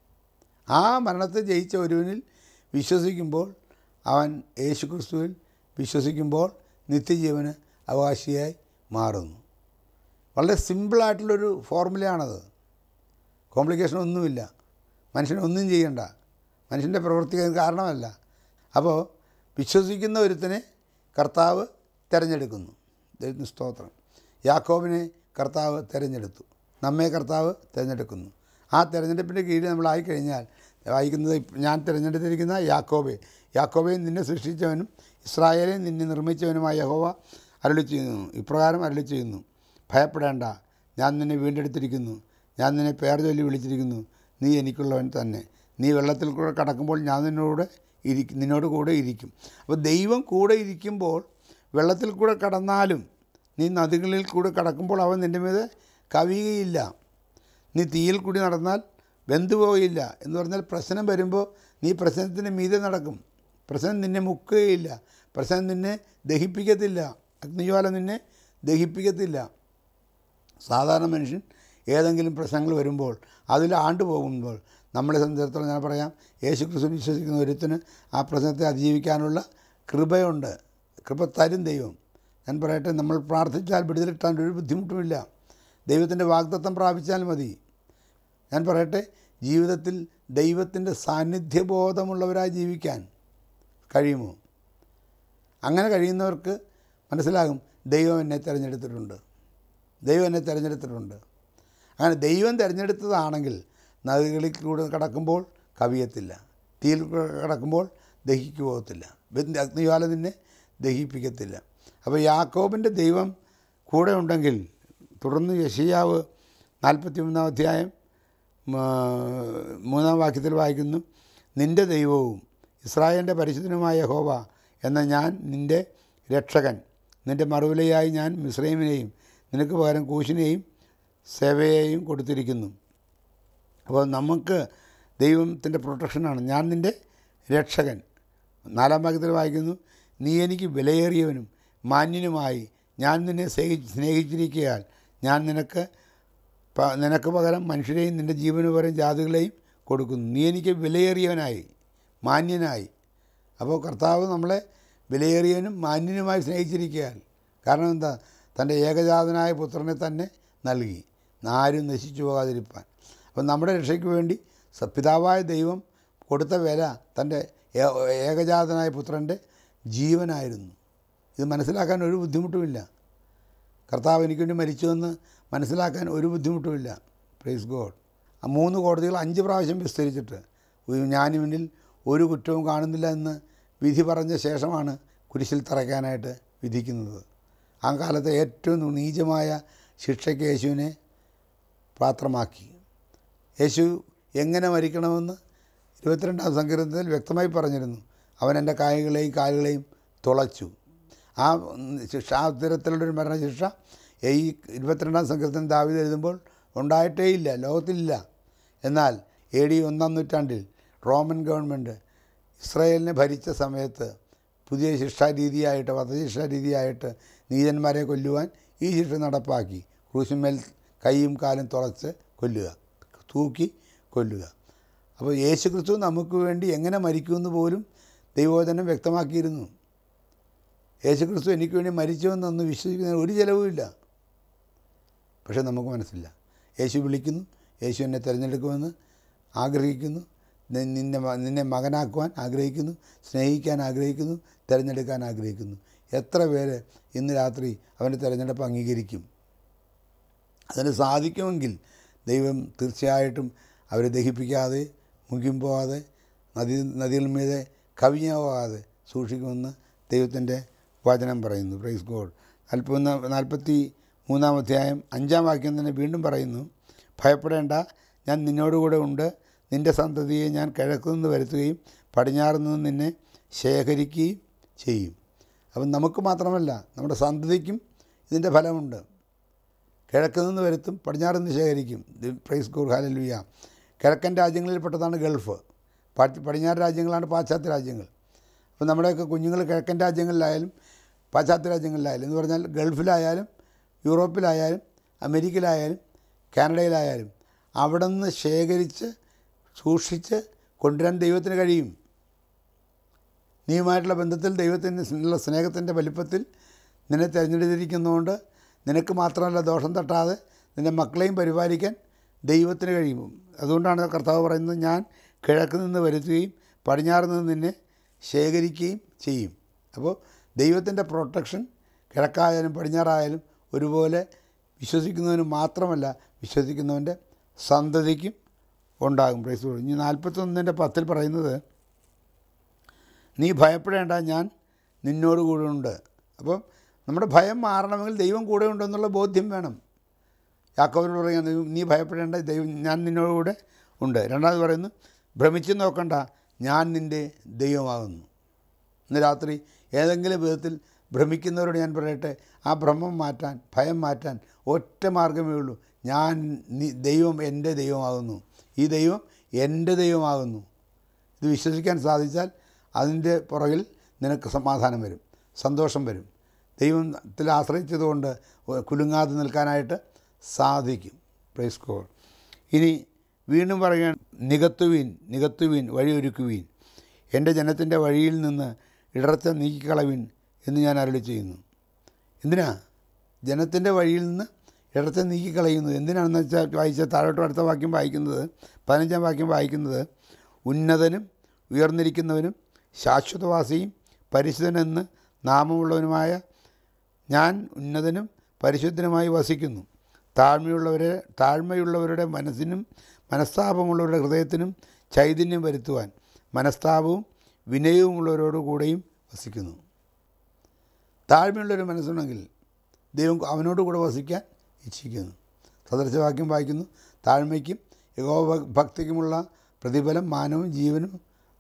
ആ മരണത്തെ ജയിച്ച ഒരുവനിൽ വിശ്വസിക്കുമ്പോൾ, അവൻ യേശു ക്രിസ്തുവിൽ വിശ്വസിക്കുമ്പോൾ നിത്യജീവന് അവകാശിയായി മാറുന്നു. വളരെ സിമ്പിളായിട്ടുള്ളൊരു ഫോർമുലയാണത്. കോംപ്ലിക്കേഷൻ ഒന്നുമില്ല. മനുഷ്യനൊന്നും ചെയ്യണ്ട, മനുഷ്യൻ്റെ പ്രവർത്തിക്കാൻ കാരണമല്ല. അപ്പോൾ വിശ്വസിക്കുന്ന ഒരുത്തനെ കർത്താവ് തിരഞ്ഞെടുക്കുന്നു. ദൈവത്തിന് സ്തോത്രം. യാക്കോബിനെ കർത്താവ് തിരഞ്ഞെടുത്തു, നമ്മെ കർത്താവ് തിരഞ്ഞെടുക്കുന്നു. ആ തിരഞ്ഞെടുപ്പിൻ്റെ കീഴിൽ നമ്മളായിക്കഴിഞ്ഞാൽ വായിക്കുന്നത്, ഞാൻ തിരഞ്ഞെടുത്തിരിക്കുന്ന യാക്കോബെ, യാക്കോബെ നിന്നെ സൃഷ്ടിച്ചവനും ഇസ്രായേലെ നിന്നെ നിർമ്മിച്ചവനുമായ യഹോവ അരുളി ചെയ്യുന്നു, ഇപ്രകാരം അരുളി ചെയ്യുന്നു, ഭയപ്പെടേണ്ട, ഞാൻ നിന്നെ വീണ്ടെടുത്തിരിക്കുന്നു, ഞാൻ നിന്നെ പേർ ചൊല്ലി വിളിച്ചിരിക്കുന്നു, നീ എനിക്കുള്ളവൻ തന്നെ. നീ വെള്ളത്തിൽ കൂടെ കടക്കുമ്പോൾ ഞാൻ നിന്നോട് ഇരിക്കും നിന്നോട് കൂടെ ഇരിക്കും. അപ്പോൾ ദൈവം കൂടെ ഇരിക്കുമ്പോൾ വെള്ളത്തിൽ കൂടെ കടന്നാലും, നീ നദികളിൽ കൂടെ കടക്കുമ്പോൾ അവൻ നിൻ്റെ മീതെ കവിയുകയില്ല. നീ തീയിൽ കൂടി നടന്നാൽ വെന്തുപോയില്ല എന്ന് പറഞ്ഞാൽ, പ്രശ്നം വരുമ്പോൾ നീ പ്രശ്നത്തിന് മീതെ നടക്കും. പ്രശ്നം നിന്നെ മുക്കുകയില്ല, പ്രശ്നം നിന്നെ ദഹിപ്പിക്കത്തില്ല, അഗ്നിജ്വാല നിന്നെ ദഹിപ്പിക്കത്തില്ല. സാധാരണ മനുഷ്യൻ ഏതെങ്കിലും പ്രശ്നങ്ങൾ വരുമ്പോൾ അതിൽ ആണ്ടുപോകുമ്പോൾ, നമ്മളെ സംബന്ധിച്ചിടത്തോളം ഞാൻ പറയാം, യേശു ക്രിസ്തു വിശ്വസിക്കുന്ന ഒരുത്തിന് ആ പ്രശ്നത്തെ അതിജീവിക്കാനുള്ള കൃപയുണ്ട്. കൃപ തരും ദൈവം. ഞാൻ പറയട്ടെ, നമ്മൾ പ്രാർത്ഥിച്ചാൽ വിടുതലിട്ടാൻ ഒരു ബുദ്ധിമുട്ടുമില്ല. ദൈവത്തിൻ്റെ വാഗ്ദത്തം പ്രാപിച്ചാൽ മതി. ഞാൻ പറയട്ടെ, ജീവിതത്തിൽ ദൈവത്തിൻ്റെ സാന്നിധ്യബോധമുള്ളവരായി ജീവിക്കാൻ കഴിയുമോ? അങ്ങനെ കഴിയുന്നവർക്ക് മനസ്സിലാകും, ദൈവം എന്നെ തിരഞ്ഞെടുത്തിട്ടുണ്ട്, ദൈവം എന്നെ തിരഞ്ഞെടുത്തിട്ടുണ്ട്. അങ്ങനെ ദൈവം തിരഞ്ഞെടുത്തതാണെങ്കിൽ നദികളിൽ കൂടെ കടക്കുമ്പോൾ കവിയത്തില്ല, തീയിൽ കടക്കുമ്പോൾ ദഹിക്കു പോകത്തില്ല, അഗ്നിജ്വാല നിന്നെ ദഹിപ്പിക്കത്തില്ല. അപ്പോൾ യാക്കോബിൻ്റെ ദൈവം കൂടെ ഉണ്ടെങ്കിൽ, തുടർന്ന് യെശയ്യാവ് നാൽപ്പത്തി മൂന്നാം അധ്യായം മൂന്നാം വാക്യത്തിൽ വായിക്കുന്നു, നിൻ്റെ ദൈവവും ഇസ്രായേലിൻ്റെ പരിശുദ്ധനുമായ യഹോവ എന്ന ഞാൻ നിൻ്റെ രക്ഷകൻ, നിൻ്റെ മറുവിലയായി ഞാൻ മിസ്രയീമിനെയും നിനക്ക് പകരം കൂശിനെയും സേവയെയും കൊടുത്തിരിക്കുന്നു. അപ്പോൾ നമുക്ക് ദൈവത്തിൻ്റെ പ്രൊട്ടക്ഷനാണ്. ഞാൻ നിൻ്റെ രക്ഷകൻ. നാലാം വാക്യത്തിൽ വായിക്കുന്നു, നീ എനിക്ക് വിലയേറിയവനും മാന്യനുമായി ഞാൻ നിന്നെ സ്നേഹിച്ചിരിക്കയാൽ ഞാൻ നിനക്ക് നിനക്ക് പകരം മനുഷ്യരെയും നിൻ്റെ ജീവന് പകരം ജാതികളെയും കൊടുക്കുന്നു. നീ എനിക്ക് വിലയേറിയവനായി, മാന്യനായി. അപ്പോൾ കർത്താവ് നമ്മളെ വിലയേറിയവനും മാന്യനുമായി സ്നേഹിച്ചിരിക്കയാൽ, കാരണം എന്താ? തൻ്റെ ഏകജാതനായ പുത്രനെ തന്നെ നൽകി, ആരും നശിച്ചു പോകാതിരിപ്പാൻ. അപ്പം നമ്മുടെ രക്ഷയ്ക്ക് വേണ്ടി പിതാവായ ദൈവം കൊടുത്ത വില തൻ്റെ ഏകജാതനായ പുത്രൻ്റെ ജീവനായിരുന്നു. ഇത് മനസ്സിലാക്കാൻ ഒരു ബുദ്ധിമുട്ടുമില്ല. കർത്താവ് എനിക്ക് വേണ്ടി മരിച്ചുവെന്ന് മനസ്സിലാക്കാൻ ഒരു ബുദ്ധിമുട്ടുമില്ല. Praise God. ആ മൂന്ന് കോടതികൾ അഞ്ച് പ്രാവശ്യം വിസ്തരിച്ചിട്ട് ഞാനിവനിൽ ഒരു കുറ്റവും കാണുന്നില്ല എന്ന് വിധി പറഞ്ഞ ശേഷമാണ് കുരിശിൽ തറയ്ക്കാനായിട്ട് വിധിക്കുന്നത്. ആ കാലത്തെ ഏറ്റവും നീചമായ ശിക്ഷയ്ക്ക് യേശുവിനെ പാത്രമാക്കി. യേശു എങ്ങനെ മരിക്കണമെന്ന് ഇരുപത്തിരണ്ടാം സങ്കീർത്തനത്തിൽ വ്യക്തമായി പറഞ്ഞിരുന്നു. അവൻ എൻ്റെ കൈകളെയും കാലുകളെയും തുളച്ചു. ആ ശിക്ഷ, ആ തരത്തിലുള്ളൊരു മരണശിക്ഷ ഈ ഇരുപത്തിരണ്ടാം സങ്കീർത്തനം ദാവീദ് എഴുതുമ്പോൾ ഉണ്ടായിട്ടേയില്ല, ലോകത്തിലില്ല. എന്നാൽ എ ഡി ഒന്നാം നൂറ്റാണ്ടിൽ റോമൻ ഗവൺമെൻറ് ഇസ്രായേലിനെ ഭരിച്ച സമയത്ത് പുതിയ ശിക്ഷാരീതിയായിട്ട്, വധശിക്ഷാരീതിയായിട്ട് നീചന്മാരെ കൊല്ലുവാൻ ഈ ശിക്ഷ നടപ്പാക്കി. ക്രൂശിന്മേൽ കൈയും കാലും തുളച്ച് കൊല്ലുക, തൂക്കി കൊല്ലുക. അപ്പോൾ യേശുക്രിസ്തു നമുക്ക് വേണ്ടി എങ്ങനെ മരിക്കുമെന്ന് പോലും ദൈവവചനം വ്യക്തമാക്കിയിരുന്നു. യേശുക്രിസ്തു എനിക്ക് വേണ്ടി മരിച്ചുവെന്നൊന്ന് വിശ്വസിക്കുന്നതിന് ഒരു ചിലവുമില്ല. പക്ഷേ നമുക്ക് മനസ്സില്ല. യേശു വിളിക്കുന്നു, യേശു എന്നെ തിരഞ്ഞെടുക്കുമെന്ന് ആഗ്രഹിക്കുന്നു, നിന്നെ നിന്നെ മകനാക്കുവാൻ ആഗ്രഹിക്കുന്നു, സ്നേഹിക്കാൻ ആഗ്രഹിക്കുന്നു, തിരഞ്ഞെടുക്കാൻ ആഗ്രഹിക്കുന്നു. എത്ര പേര് ഇന്ന് രാത്രി അവൻ്റെ തിരഞ്ഞെടുപ്പ് അംഗീകരിക്കും? അതിന് സാധിക്കുമെങ്കിൽ ദൈവം തീർച്ചയായിട്ടും അവരെ ദഹിപ്പിക്കാതെ, മുഖ്യം പോകാതെ, നദി നദികൾ മീതെ കവിഞ്ഞു പോകാതെ സൂക്ഷിക്കുമെന്ന് ദൈവത്തിൻ്റെ വചനം പറയുന്നു. Praise God. നാൽപ്പത്തി നാൽപ്പത്തി മൂന്നാം അധ്യായം അഞ്ചാം വാക്യം തന്നെ വീണ്ടും പറയുന്നു, ഭയപ്പെടേണ്ട, ഞാൻ നിന്നോടുകൂടെ ഉണ്ട്, നിൻ്റെ സന്തതിയെ ഞാൻ കിഴക്കു നിന്ന് വരുത്തുകയും പടിഞ്ഞാറ് നിന്ന് നിന്നെ ശേഖരിക്കുകയും ചെയ്യും. അപ്പം നമുക്ക് മാത്രമല്ല, നമ്മുടെ സന്തതിക്കും ഇതിൻ്റെ ഫലമുണ്ട്. കിഴക്ക് നിന്ന് വരുത്തും, പടിഞ്ഞാറ് നിന്ന് ശേഖരിക്കും. Praise God, hallelujah. കിഴക്കൻ രാജ്യങ്ങളിൽപ്പെട്ടതാണ് ഗൾഫ്, പടിഞ്ഞാറ് രാജ്യങ്ങളാണ് പാശ്ചാത്യ രാജ്യങ്ങൾ. അപ്പോൾ നമ്മുടെയൊക്കെ കുഞ്ഞുങ്ങൾ കിഴക്കൻ രാജ്യങ്ങളിലായാലും പാശ്ചാത്യ രാജ്യങ്ങളിലായാലും എന്ന് പറഞ്ഞാൽ ഗൾഫിലായാലും യൂറോപ്പിലായാലും അമേരിക്കയിലായാലും കാനഡയിലായാലും അവിടെ നിന്ന് ശേഖരിച്ച് സൂക്ഷിച്ച് കൊണ്ടുവരാൻ ദൈവത്തിന് കഴിയും. നീയുമായിട്ടുള്ള ബന്ധത്തിൽ ദൈവത്തിൻ്റെ ഉള്ള സ്നേഹത്തിൻ്റെ വലിപ്പത്തിൽ നിന്നെ തിരഞ്ഞെടുത്തിരിക്കുന്നതുകൊണ്ട് നിനക്ക് മാത്രമല്ല ദോഷം തട്ടാതെ നിൻ്റെ മക്കളെയും പരിപാലിക്കാൻ ദൈവത്തിന് കഴിയും. അതുകൊണ്ടാണ് കർത്താവ് പറയുന്നത്, ഞാൻ കിഴക്ക് നിന്ന് വരുത്തുകയും പടിഞ്ഞാറ് നിന്ന് നിന്നെ ശേഖരിക്കുകയും ചെയ്യും. അപ്പോൾ ദൈവത്തിൻ്റെ പ്രൊട്ടക്ഷൻ കിഴക്കായാലും പടിഞ്ഞാറായാലും ഒരുപോലെ വിശ്വസിക്കുന്നവന് മാത്രമല്ല, വിശ്വസിക്കുന്നവൻ്റെ സന്തതിക്കും ഉണ്ടാകും. Praise God. ഇനി നാൽപ്പത്തൊന്നിൻ്റെ പത്തിൽ പറയുന്നത്, നീ ഭയപ്പെടേണ്ട, ഞാൻ നിന്നോട് കൂടെ ഉണ്ട്. അപ്പം നമ്മുടെ ഭയം മാറണമെങ്കിൽ ദൈവം കൂടെ ഉണ്ടെന്നുള്ള ബോധ്യം വേണം. യാക്കോബിനോട് പറയാൻ, നീ ഭയപ്പെടേണ്ട, ദൈവം ഞാൻ നിന്നോട് കൂടെ ഉണ്ട്. രണ്ടാമത് പറയുന്നു, ഭ്രമിച്ച് നോക്കണ്ട, ഞാൻ നിൻ്റെ ദൈവമാകുന്നു. ഇന്ന് രാത്രി ഏതെങ്കിലും വിധത്തിൽ ഭ്രമിക്കുന്നവരോട് ഞാൻ പറയട്ടെ, ആ ഭ്രമം മാറ്റാൻ, ഭയം മാറ്റാൻ ഒറ്റ മാർഗ്ഗമേ ഉള്ളൂ. ഞാൻ ദൈവം എൻ്റെ ദൈവമാകുന്നു, ഈ ദൈവം എൻ്റെ ദൈവമാകുന്നു. ഇത് വിശ്വസിക്കാൻ സാധിച്ചാൽ അതിൻ്റെ പുറകിൽ നിനക്ക് സമാധാനം വരും, സന്തോഷം വരും. ദൈവത്തിൽ ആശ്രയിച്ചതുകൊണ്ട് കുലുങ്ങാതെ നിൽക്കാനായിട്ട് സാധിക്കും. Praise God. ഇനി വീണ്ടും പറയുകയാണ്, നികത്തുവീൻ നികത്തുവീൻ വഴിയൊരുക്കുവീൻ, എൻ്റെ ജനത്തിൻ്റെ വഴിയിൽ നിന്ന് ഇടർച്ച നീക്കിക്കളവീൻ എന്ന് ഞാൻ അരുളി ചെയ്യുന്നു. എന്തിനാ ജനത്തിൻ്റെ വഴിയിൽ നിന്ന് ഇടർച്ച നീക്കിക്കളയുന്നത്? എന്തിനാണെന്ന് വെച്ചാൽ വായിച്ച താഴോട്ട് അടുത്ത വാക്യം വായിക്കുന്നത്, പതിനഞ്ചാം വാക്യം വായിക്കുന്നത്, ഉന്നതനും ഉയർന്നിരിക്കുന്നവനും ശാശ്വതവാസിയും പരിശുദ്ധനെന്ന് നാമമുള്ളവനുമായ ഞാൻ ഉന്നതനും പരിശുദ്ധനുമായി വസിക്കുന്നു. താഴ്മയുള്ളവരെ താഴ്മയുള്ളവരുടെ മനസ്സിനും മനസ്താപമുള്ളവരുടെ ഹൃദയത്തിനും ചൈതന്യം വരുത്തുവാൻ മനസ്താപവും വിനയവുമുള്ളവരോട് കൂടെയും വസിക്കുന്നു. താഴ്മയുള്ളൊരു മനസ്സുണ്ടെങ്കിൽ ദൈവം അവനോട് കൂടെ വസിക്കാൻ ഇച്ഛിക്കുന്നു. സദൃശവാക്യം വായിക്കുന്നു, താഴ്മയ്ക്കും യഹോവ ഭക്തിക്കുമുള്ള പ്രതിഫലം മാനവും ജീവനും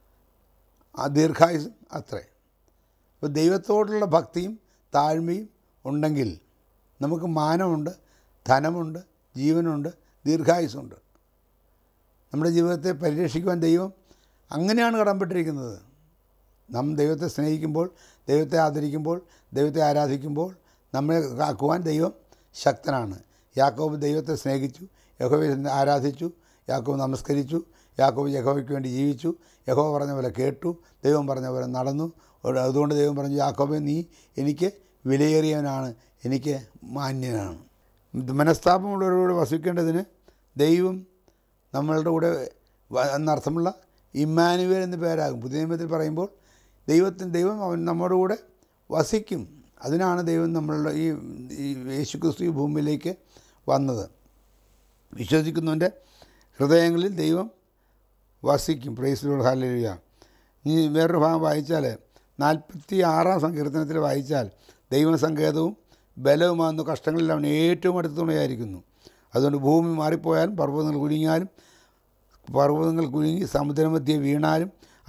ദീർഘായുസും അത്രേ. അപ്പോൾ ദൈവത്തോടുള്ള ഭക്തിയും താഴ്മയും ഉണ്ടെങ്കിൽ നമുക്ക് മാനമുണ്ട്, ധനമുണ്ട്, ജീവനുണ്ട്, ദീർഘായുസുണ്ട്. നമ്മുടെ ജീവിതത്തെ പരിരക്ഷിക്കുവാൻ ദൈവം അങ്ങനെയാണ് കടംപ്പെട്ടിരിക്കുന്നത്. നാം ദൈവത്തെ സ്നേഹിക്കുമ്പോൾ, ദൈവത്തെ ആദരിക്കുമ്പോൾ, ദൈവത്തെ ആരാധിക്കുമ്പോൾ നമ്മളെ കാക്കുവാൻ ദൈവം ശക്തനാണ്. യാക്കോബ് ദൈവത്തെ സ്നേഹിച്ചു, യഹോവയെ ആരാധിച്ചു, യാക്കോബ് നമസ്കരിച്ചു, യാക്കോബ് യഹോവയ്ക്ക് വേണ്ടി ജീവിച്ചു, യഹോവ പറഞ്ഞ പോലെ കേട്ടു, ദൈവം പറഞ്ഞ പോലെ നടന്നു. അതുകൊണ്ട് ദൈവം പറഞ്ഞു, യാക്കോബേ നീ എനിക്ക് വിലയേറിയവനാണ്, എനിക്ക് മാന്യനാണ്. മനസ്താപമുള്ളവരോട് വസിക്കേണ്ടതിന് ദൈവം നമ്മളുടെ കൂടെ എന്നർത്ഥമുള്ള ഇമ്മാനുവേൽ എന്ന് പേരാകും. പുതിയ നിയമത്തിൽ പറയുമ്പോൾ ദൈവത്തിന് ദൈവം അവൻ നമ്മുടെ കൂടെ വസിക്കും. അതിനാണ് ദൈവം നമ്മളുടെ ഈ യേശുക്രിസ്തു ഈ ഭൂമിയിലേക്ക് വന്നത്. വിശ്വസിക്കുന്നവൻ്റെ ഹൃദയങ്ങളിൽ ദൈവം വസിക്കും. Praise the Lord, hallelujah. ഇനി വേറൊരു ഭാഗം വായിച്ചാൽ നാൽപ്പത്തി ആറാം സങ്കീർത്തനത്തിൽ വായിച്ചാൽ, ദൈവസങ്കേതവും ബലവുമാകുന്ന കഷ്ടങ്ങളിൽ അവൻ ഏറ്റവും അടുത്ത തുണയായിരിക്കുന്നു. അതുകൊണ്ട് ഭൂമി മാറിപ്പോയാലും പർവ്വതങ്ങൾ കുലുങ്ങിയാലും പർവ്വതങ്ങൾ കുലുങ്ങി സമുദ്രമധ്യേ വീണാലും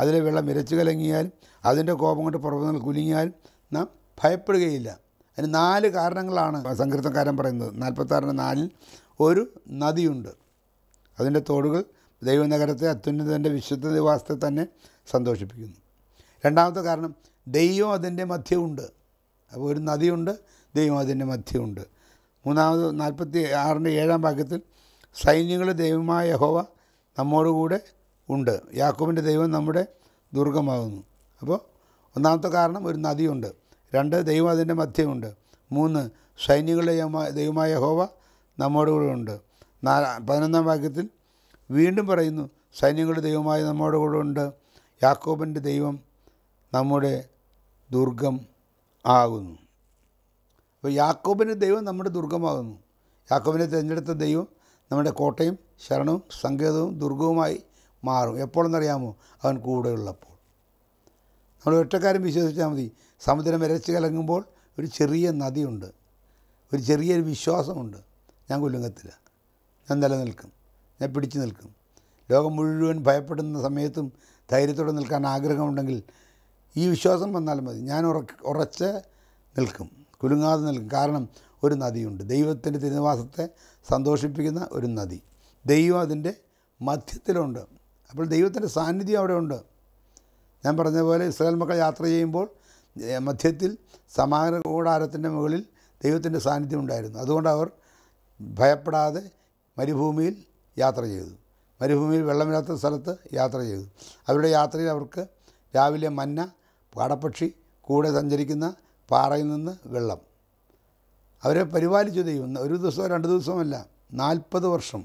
അതിലെ വെള്ളം ഇരച്ചു കലങ്ങിയാലും അതിൻ്റെ കോപം കൊണ്ട് പർവ്വതങ്ങൾ കുലുങ്ങിയാലും നാം ഭയപ്പെടുകയില്ല. അതിന് നാല് കാരണങ്ങളാണ് സങ്കീർത്തനക്കാരൻ പറയുന്നത്. നാൽപ്പത്താറിന് നാലിൽ ഒരു നദിയുണ്ട്, അതിൻ്റെ തോടുകൾ ദൈവനഗരത്തെ അത്യുന്നതൻ്റെ വിശുദ്ധ നിവാസത്തെ തന്നെ സന്തോഷിപ്പിക്കുന്നു. രണ്ടാമത്തെ കാരണം, ദൈവം അതിൻ്റെ മധ്യമുണ്ട്. അപ്പോൾ ഒരു നദിയുണ്ട്, ദൈവം അതിൻ്റെ മധ്യമുണ്ട്. മൂന്നാമത് നാൽപ്പത്തി ആറിൻ്റെ ഏഴാം വാക്യത്തിൽ സൈന്യങ്ങളുടെ ദൈവമായ യഹോവ നമ്മോടുകൂടെ ഉണ്ട്, യാക്കോബിൻ്റെ ദൈവം നമ്മുടെ ദുർഗമാകുന്നു. അപ്പോൾ ഒന്നാമത്തെ കാരണം ഒരു നദിയുണ്ട്, രണ്ട് ദൈവം അതിൻ്റെ മധ്യമുണ്ട്, മൂന്ന് സൈന്യങ്ങളുടെ ദൈവമായ യഹോവ നമ്മോടുകൂടെ ഉണ്ട്. നാല് പതിനൊന്നാം വാക്യത്തിൽ വീണ്ടും പറയുന്നു സൈന്യങ്ങളുടെ ദൈവമായ നമ്മോടുകൂടെ ഉണ്ട്, യാക്കോബിൻ്റെ ദൈവം നമ്മുടെ ദുർഗം ആകുന്നു. അപ്പോൾ യാക്കോബിൻ്റെ ദൈവം നമ്മുടെ ദുർഗമാകുന്നു. യാക്കോബിനെ തിരഞ്ഞെടുത്ത ദൈവം നമ്മുടെ കോട്ടയും ശരണവും സങ്കേതവും ദുർഗവുമായി മാറും. എപ്പോഴെന്നറിയാമോ? അവൻ കൂടെയുള്ളപ്പോൾ. നമ്മൾ ഒറ്റക്കാരും വിശ്വസിച്ചാൽ മതി. സമുദ്രം ഇരച്ച് കലങ്ങുമ്പോൾ ഒരു ചെറിയ നദിയുണ്ട്, ഒരു ചെറിയൊരു വിശ്വാസമുണ്ട്. ഞാൻ കുലുങ്ങത്തില്ല, ഞാൻ നിലനിൽക്കും, ഞാൻ പിടിച്ചു നിൽക്കും. ലോകം മുഴുവൻ ഭയപ്പെടുന്ന സമയത്തും ധൈര്യത്തോടെ നിൽക്കാൻ ആഗ്രഹമുണ്ടെങ്കിൽ ഈ വിശ്വാസം വന്നാൽ മതി. ഞാൻ ഉറ ഉറച്ച് നിൽക്കും, കുലുങ്ങാതെ നിൽക്കും. കാരണം ഒരു നദിയുണ്ട്, ദൈവത്തിൻ്റെ തിരുനിവാസത്തെ സന്തോഷിപ്പിക്കുന്ന ഒരു നദി. ദൈവം അതിൻ്റെ മധ്യത്തിലുണ്ട്. അപ്പോൾ ദൈവത്തിൻ്റെ സാന്നിധ്യം അവിടെ ഉണ്ട്. ഞാൻ പറഞ്ഞ പോലെ ഇസ്രായേൽ മക്കൾ യാത്ര ചെയ്യുമ്പോൾ മധ്യത്തിൽ സമാഗമന കൂടാരത്തിൻ്റെ മുകളിൽ ദൈവത്തിൻ്റെ സാന്നിധ്യം ഉണ്ടായിരുന്നു. അതുകൊണ്ട് അവർ ഭയപ്പെടാതെ മരുഭൂമിയിൽ യാത്ര ചെയ്തു. മരുഭൂമിയിൽ വെള്ളമില്ലാത്ത സ്ഥലത്ത് യാത്ര ചെയ്തു. അവരുടെ യാത്രയിൽ അവർക്ക് രാവിലെ മന്ന, കാടപ്പക്ഷി, കൂടെ സഞ്ചരിക്കുന്ന പാറയിൽ നിന്ന് വെള്ളം. അവരെ പരിപാലിച്ചു ദൈവം. ഒരു ദിവസമോ രണ്ട് ദിവസമല്ല, നാൽപ്പത് വർഷം.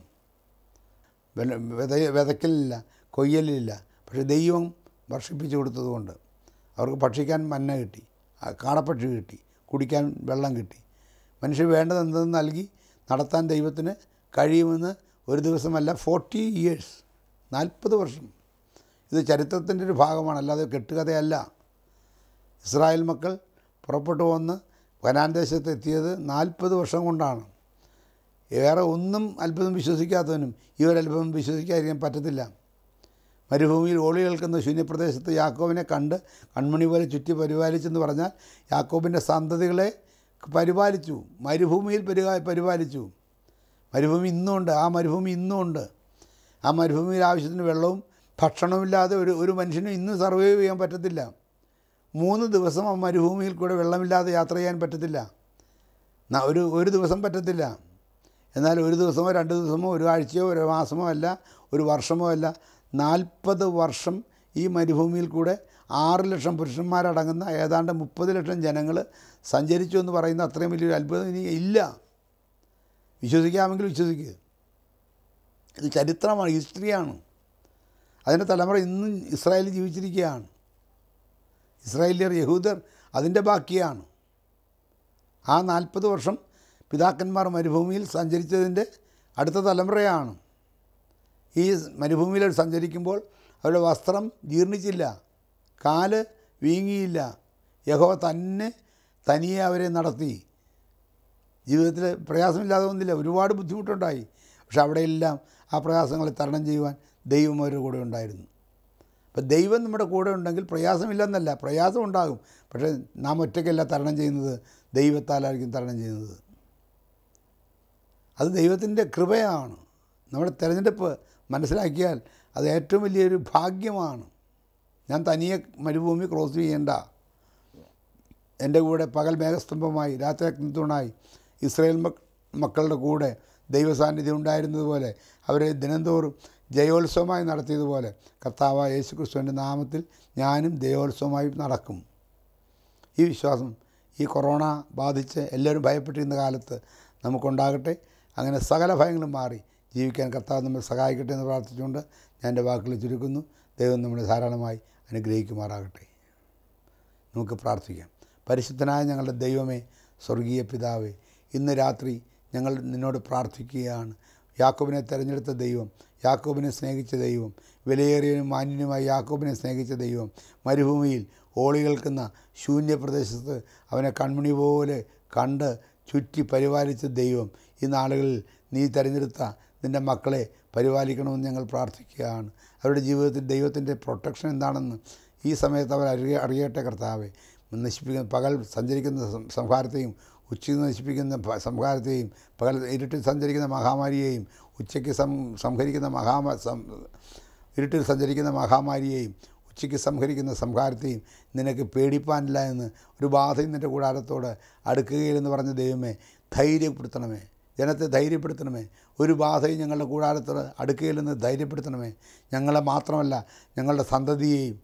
വിത വിതയ്ക്കലില്ല, കൊയ്യലില്ല. പക്ഷേ ദൈവം വർഷിപ്പിച്ചു കൊടുത്തതുകൊണ്ട് അവർക്ക് ഭക്ഷിക്കാൻ മന്ന കിട്ടി, കാടപ്പക്ഷി കിട്ടി, കുടിക്കാൻ വെള്ളം കിട്ടി. മനുഷ്യർ വേണ്ടത് എന്തെന്ന് നൽകി നടത്താൻ ദൈവത്തിന് കഴിയുമെന്ന് ഒരു ദിവസമല്ല, ഫോർട്ടി ഇയേഴ്സ്, നാൽപ്പത് വർഷം. ഇത് ചരിത്രത്തിൻ്റെ ഒരു ഭാഗമാണ്, അല്ലാതെ കെട്ടുകഥയല്ല. ഇസ്രായേൽ മക്കൾ പുറപ്പെട്ടു വന്ന് കനാൻ ദേശത്ത് എത്തിയത് നാൽപ്പത് വർഷം കൊണ്ടാണ്. വേറെ ഒന്നും അത്ഭുതം വിശ്വസിക്കാത്തവനും ഈ ഒരു അത്ഭുതം വിശ്വസിക്കാതിരിക്കാൻ പറ്റത്തില്ല. മരുഭൂമിയിൽ ഓളി കേൾക്കുന്ന ശൂന്യപ്രദേശത്ത് യാക്കോബിനെ കണ്ട് കൺമണി പോലെ ചുറ്റി പരിപാലിച്ചെന്ന് പറഞ്ഞാൽ യാക്കോബിൻ്റെ സന്തതികളെ പരിപാലിച്ചു, മരുഭൂമിയിൽ പരിപാ പരിപാലിച്ചു. മരുഭൂമി ഇന്നുമുണ്ട്, ആ മരുഭൂമി ഇന്നുമുണ്ട്. ആ മരുഭൂമിയിൽ ആവശ്യത്തിന് വെള്ളവും ഭക്ഷണമില്ലാതെ ഒരു ഒരു മനുഷ്യനും ഇന്ന് സർവൈവ് ചെയ്യാൻ പറ്റത്തില്ല. മൂന്ന് ദിവസം ആ മരുഭൂമിയിൽ കൂടെ വെള്ളമില്ലാതെ യാത്ര ചെയ്യാൻ പറ്റത്തില്ല. ഒരു ഒരു ദിവസം പറ്റത്തില്ല. എന്നാൽ ഒരു ദിവസമോ രണ്ട് ദിവസമോ ഒരു ആഴ്ചയോ ഒരു മാസമോ അല്ല, ഒരു വർഷമോ അല്ല, നാൽപ്പത് വർഷം ഈ മരുഭൂമിയിൽ കൂടെ ആറ് ലക്ഷം പുരുഷന്മാരടങ്ങുന്ന ഏതാണ്ട് മുപ്പത് ലക്ഷം ജനങ്ങൾ സഞ്ചരിച്ചു എന്ന് പറയുന്ന അത്രയും വലിയൊരു അത്ഭുതം ഇനി ഇല്ല. വിശ്വസിക്കാമെങ്കിൽ വിശ്വസിക്കുക. ഇത് ചരിത്രമാണ്, ഹിസ്റ്ററിയാണ്. അതിൻ്റെ തലമുറ ഇന്നും ഇസ്രായേലിൽ ജീവിച്ചിരിക്കുകയാണ്. ഇസ്രായേലിയർ, യഹൂദർ അതിൻ്റെ ബാക്കിയാണ്. ആ നാൽപ്പത് വർഷം പിതാക്കന്മാർ മരുഭൂമിയിൽ സഞ്ചരിച്ചതിൻ്റെ അടുത്ത തലമുറയാണ്. ഈ മരുഭൂമിയിൽ സഞ്ചരിക്കുമ്പോൾ അവരുടെ വസ്ത്രം ജീർണിച്ചില്ല, കാല് വീങ്ങിയില്ല. യഹോവ തന്നെ തനിയെ അവരെ നടത്തി. ജീവിതത്തിൽ പ്രയാസമില്ലാതെ ഒന്നില്ല, ഒരുപാട് ബുദ്ധിമുട്ടുണ്ടായി. പക്ഷെ അവിടെയെല്ലാം ആ പ്രയാസങ്ങളെ തരണം ചെയ്യുവാൻ ദൈവം അവരുടെ കൂടെ ഉണ്ടായിരുന്നു. അപ്പം ദൈവം നമ്മുടെ കൂടെ ഉണ്ടെങ്കിൽ പ്രയാസമില്ലെന്നല്ല, പ്രയാസം ഉണ്ടാകും. പക്ഷേ നാം ഒറ്റയ്ക്കല്ല തരണം ചെയ്യുന്നത്, ദൈവത്താലായിരിക്കും തരണം ചെയ്യുന്നത്. അത് ദൈവത്തിൻ്റെ കൃപയാണ്. നമ്മുടെ തിരഞ്ഞെടുപ്പ് മനസ്സിലാക്കിയാൽ അത് ഏറ്റവും വലിയൊരു ഭാഗ്യമാണ്. ഞാൻ തനിയെ മരുഭൂമി ക്രോസ് ചെയ്യേണ്ട. എൻ്റെ കൂടെ പകൽ മേഘസ്തംഭമായി രാത്രി അഗ്നിത്തൂണായി ഇസ്രായേൽ മക്കളുടെ കൂടെ ദൈവസാന്നിധ്യം ഉണ്ടായിരുന്നതുപോലെ അവരെ ദിനംതോറും ജയോത്സവമായി നടത്തിയതുപോലെ കർത്താവായ യേശുക്രിസ്തുവിൻ്റെ നാമത്തിൽ ഞാനും ജയോത്സവമായി നടക്കും. ഈ വിശ്വാസം ഈ കൊറോണ ബാധിച്ച് എല്ലാവരും ഭയപ്പെട്ടിരുന്ന കാലത്ത് നമുക്കുണ്ടാകട്ടെ. അങ്ങനെ സകല ഭയങ്ങളും മാറി ജീവിക്കാൻ കർത്താവ് നമ്മെ സഹായിക്കട്ടെ എന്ന് പ്രാർത്ഥിച്ചുകൊണ്ട് ഞാൻ എൻ്റെ വാക്കുകൾ ചുരുക്കുന്നു. ദൈവം നമ്മളെ ധാരാളമായി അനുഗ്രഹിക്കുമാറാകട്ടെ. നമുക്ക് പ്രാർത്ഥിക്കാം. പരിശുദ്ധനായ ഞങ്ങളുടെ ദൈവമേ, സ്വർഗീയ പിതാവേ, ഇന്ന് രാത്രി ഞങ്ങൾ നിന്നോട് പ്രാർത്ഥിക്കുകയാണ്. യാക്കോബിനെ തിരഞ്ഞെടുത്ത ദൈവം, യാക്കോബിനെ സ്നേഹിച്ച ദൈവം, വിലയേറിയനും മാന്യനുമായി യാക്കോബിനെ സ്നേഹിച്ച ദൈവം, മരുഭൂമിയിൽ ഓളി കേൾക്കുന്ന ശൂന്യപ്രദേശത്ത് അവനെ കൺമണി പോലെ കണ്ട് ചുറ്റി പരിപാലിച്ച ദൈവം, ഈ നാളുകളിൽ നീ തിരഞ്ഞെടുത്ത നിൻ്റെ മക്കളെ പരിപാലിക്കണമെന്ന് ഞങ്ങൾ പ്രാർത്ഥിക്കുകയാണ്. അവരുടെ ജീവിതത്തിൽ ദൈവത്തിൻ്റെ പ്രൊട്ടക്ഷൻ എന്താണെന്ന് ഈ സമയത്ത് അവർ അറിയ അറിയട്ടെ കർത്താവേ. നശിപ്പിക്കുന്ന പകൽ സഞ്ചരിക്കുന്ന സംഹാരത്തെയും ഉച്ചയ്ക്ക് നശിപ്പിക്കുന്ന സംഹാരത്തെയും പകൽ ഇരുട്ടിൽ സഞ്ചരിക്കുന്ന മഹാമാരിയെയും ഉച്ചയ്ക്ക് സം സംഹരിക്കുന്ന മഹാമാ ഇരുട്ടിൽ സഞ്ചരിക്കുന്ന മഹാമാരിയെയും ഉച്ചയ്ക്ക് സംഹരിക്കുന്ന സംഹാരത്തെയും നിനക്ക് പേടിപ്പാനില്ല എന്ന് ഒരു ബാധയും നിൻ്റെ കൂടാരത്തോട് അടുക്കുകയില്ലെന്ന് പറഞ്ഞ ദൈവമേ, ധൈര്യപ്പെടുത്തണമേ, ജനത്തെ ധൈര്യപ്പെടുത്തണമേ. ഒരു ബാധയും ഞങ്ങളുടെ കൂടാരത്തോട് അടുക്കുകയില്ലെന്ന് ധൈര്യപ്പെടുത്തണമേ. ഞങ്ങളെ മാത്രമല്ല ഞങ്ങളുടെ സന്തതിയെയും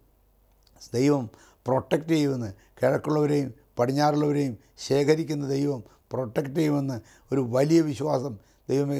ദൈവം പ്രൊട്ടക്റ്റ് ചെയ്യുമെന്ന്, കിഴക്കുള്ളവരെയും പടിഞ്ഞാറുള്ളവരെയും ശേഖരിക്കുന്ന ദൈവം പ്രൊട്ടക്റ്റ് ചെയ്യുമെന്ന് ഒരു വലിയ വിശ്വാസം ദൈവമേ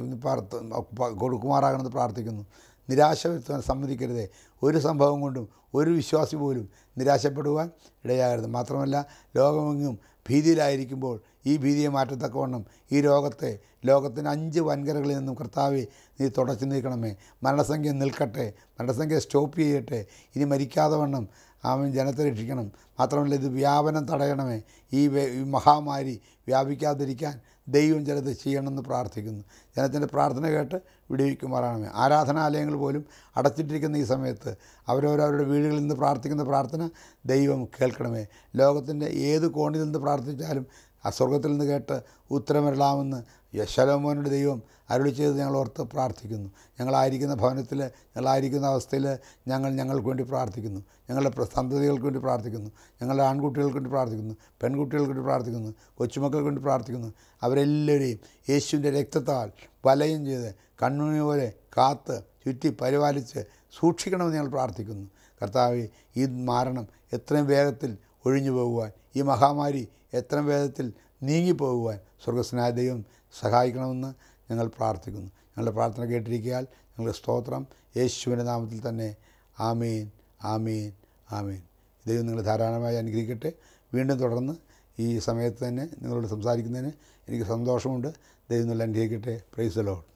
കൊടുക്കുമാറാകണമെന്ന് പ്രാർത്ഥിക്കുന്നു. നിരാശ വരുത്താൻ സമ്മതിക്കരുതേ. ഒരു സംഭവം കൊണ്ടും ഒരു വിശ്വാസി പോലും നിരാശപ്പെടുവാൻ ഇടയാകരുത്. മാത്രമല്ല, ലോകമെങ്ങും ഭീതിയിലായിരിക്കുമ്പോൾ ഈ ഭീതിയെ മാറ്റത്തക്കവണ്ണം ഈ രോഗത്തെ ലോകത്തിന് അഞ്ച് വൻകരകളിൽ നിന്നും കർത്താവെ നീ തുടച്ചു നീക്കണമേ. മരണസംഖ്യ നിൽക്കട്ടെ, മരണസംഖ്യ സ്റ്റോപ്പ് ചെയ്യട്ടെ. ഇനി മരിക്കാതെ വണ്ണം അവൻ ജനത്തെ രക്ഷിക്കണം. മാത്രമല്ല, ഇത് വ്യാപനം തടയണമേ. ഈ മഹാമാരി വ്യാപിക്കാതിരിക്കാൻ ദൈവം ജനത്തെ ചെയ്യണമെന്ന് പ്രാർത്ഥിക്കുന്നു. ജനത്തിൻ്റെ പ്രാർത്ഥന കേട്ട് വിടുവിക്കുമാറാണമേ. ആരാധനാലയങ്ങൾ പോലും അടച്ചിട്ടിരിക്കുന്ന ഈ സമയത്ത് അവരവരവരുടെ വീടുകളിൽ നിന്ന് പ്രാർത്ഥിക്കുന്ന പ്രാർത്ഥന ദൈവം കേൾക്കണമേ. ലോകത്തിൻ്റെ ഏത് കോണിൽ നിന്ന് പ്രാർത്ഥിച്ചാലും ആ സ്വർഗത്തിൽ നിന്ന് കേട്ട് ഉത്തരമരളാമെന്ന് ശലോമോനോട് ദൈവം അരുളി ചെയ്ത് ഞങ്ങൾ ഓർത്ത് പ്രാർത്ഥിക്കുന്നു. ഞങ്ങളായിരിക്കുന്ന ഭവനത്തിൽ, ഞങ്ങളായിരിക്കുന്ന അവസ്ഥയിൽ ഞങ്ങൾ ഞങ്ങൾക്ക് വേണ്ടി പ്രാർത്ഥിക്കുന്നു. ഞങ്ങളുടെ സന്തതികൾക്ക് വേണ്ടി പ്രാർത്ഥിക്കുന്നു. ഞങ്ങളുടെ ആൺകുട്ടികൾക്ക് വേണ്ടി പ്രാർത്ഥിക്കുന്നു. പെൺകുട്ടികൾക്ക് വേണ്ടി പ്രാർത്ഥിക്കുന്നു. കൊച്ചുമക്കൾക്ക് വേണ്ടി പ്രാർത്ഥിക്കുന്നു. അവരെല്ലാവരെയും യേശുവിൻ്റെ രക്തത്താൽ വലയം ചെയ്ത് കണ്ണുണി പോലെ കാത്ത് ചുറ്റി പരിപാലിച്ച് സൂക്ഷിക്കണമെന്ന് ഞങ്ങൾ പ്രാർത്ഥിക്കുന്നു. കർത്താവേ, ഈ മരണം എത്രയും വേഗത്തിൽ ഒഴിഞ്ഞു പോകുവാൻ, ഈ മഹാമാരി എത്രയും വേഗത്തിൽ നീങ്ങിപ്പോകുവാൻ സ്വർഗസ്നായ ദൈവം സഹായിക്കണമെന്ന് ഞങ്ങൾ പ്രാർത്ഥിക്കുന്നു. ഞങ്ങളുടെ പ്രാർത്ഥന കേട്ടിരിക്കാൻ ഞങ്ങളുടെ സ്തോത്രം. യേശുവിൻ്റെ നാമത്തിൽ തന്നെ. ആമീൻ, ആമീൻ, ആമീൻ. ദൈവം നിങ്ങളെ ധാരാളമായി അനുഗ്രഹിക്കട്ടെ. വീണ്ടും തുടർന്ന് ഈ സമയത്ത് തന്നെ നിങ്ങളോട് സംസാരിക്കുന്നതിന് എനിക്ക് സന്തോഷമുണ്ട്. ദൈവം നിങ്ങളെ അനുഗ്രഹിക്കട്ടെ. Praise the Lord.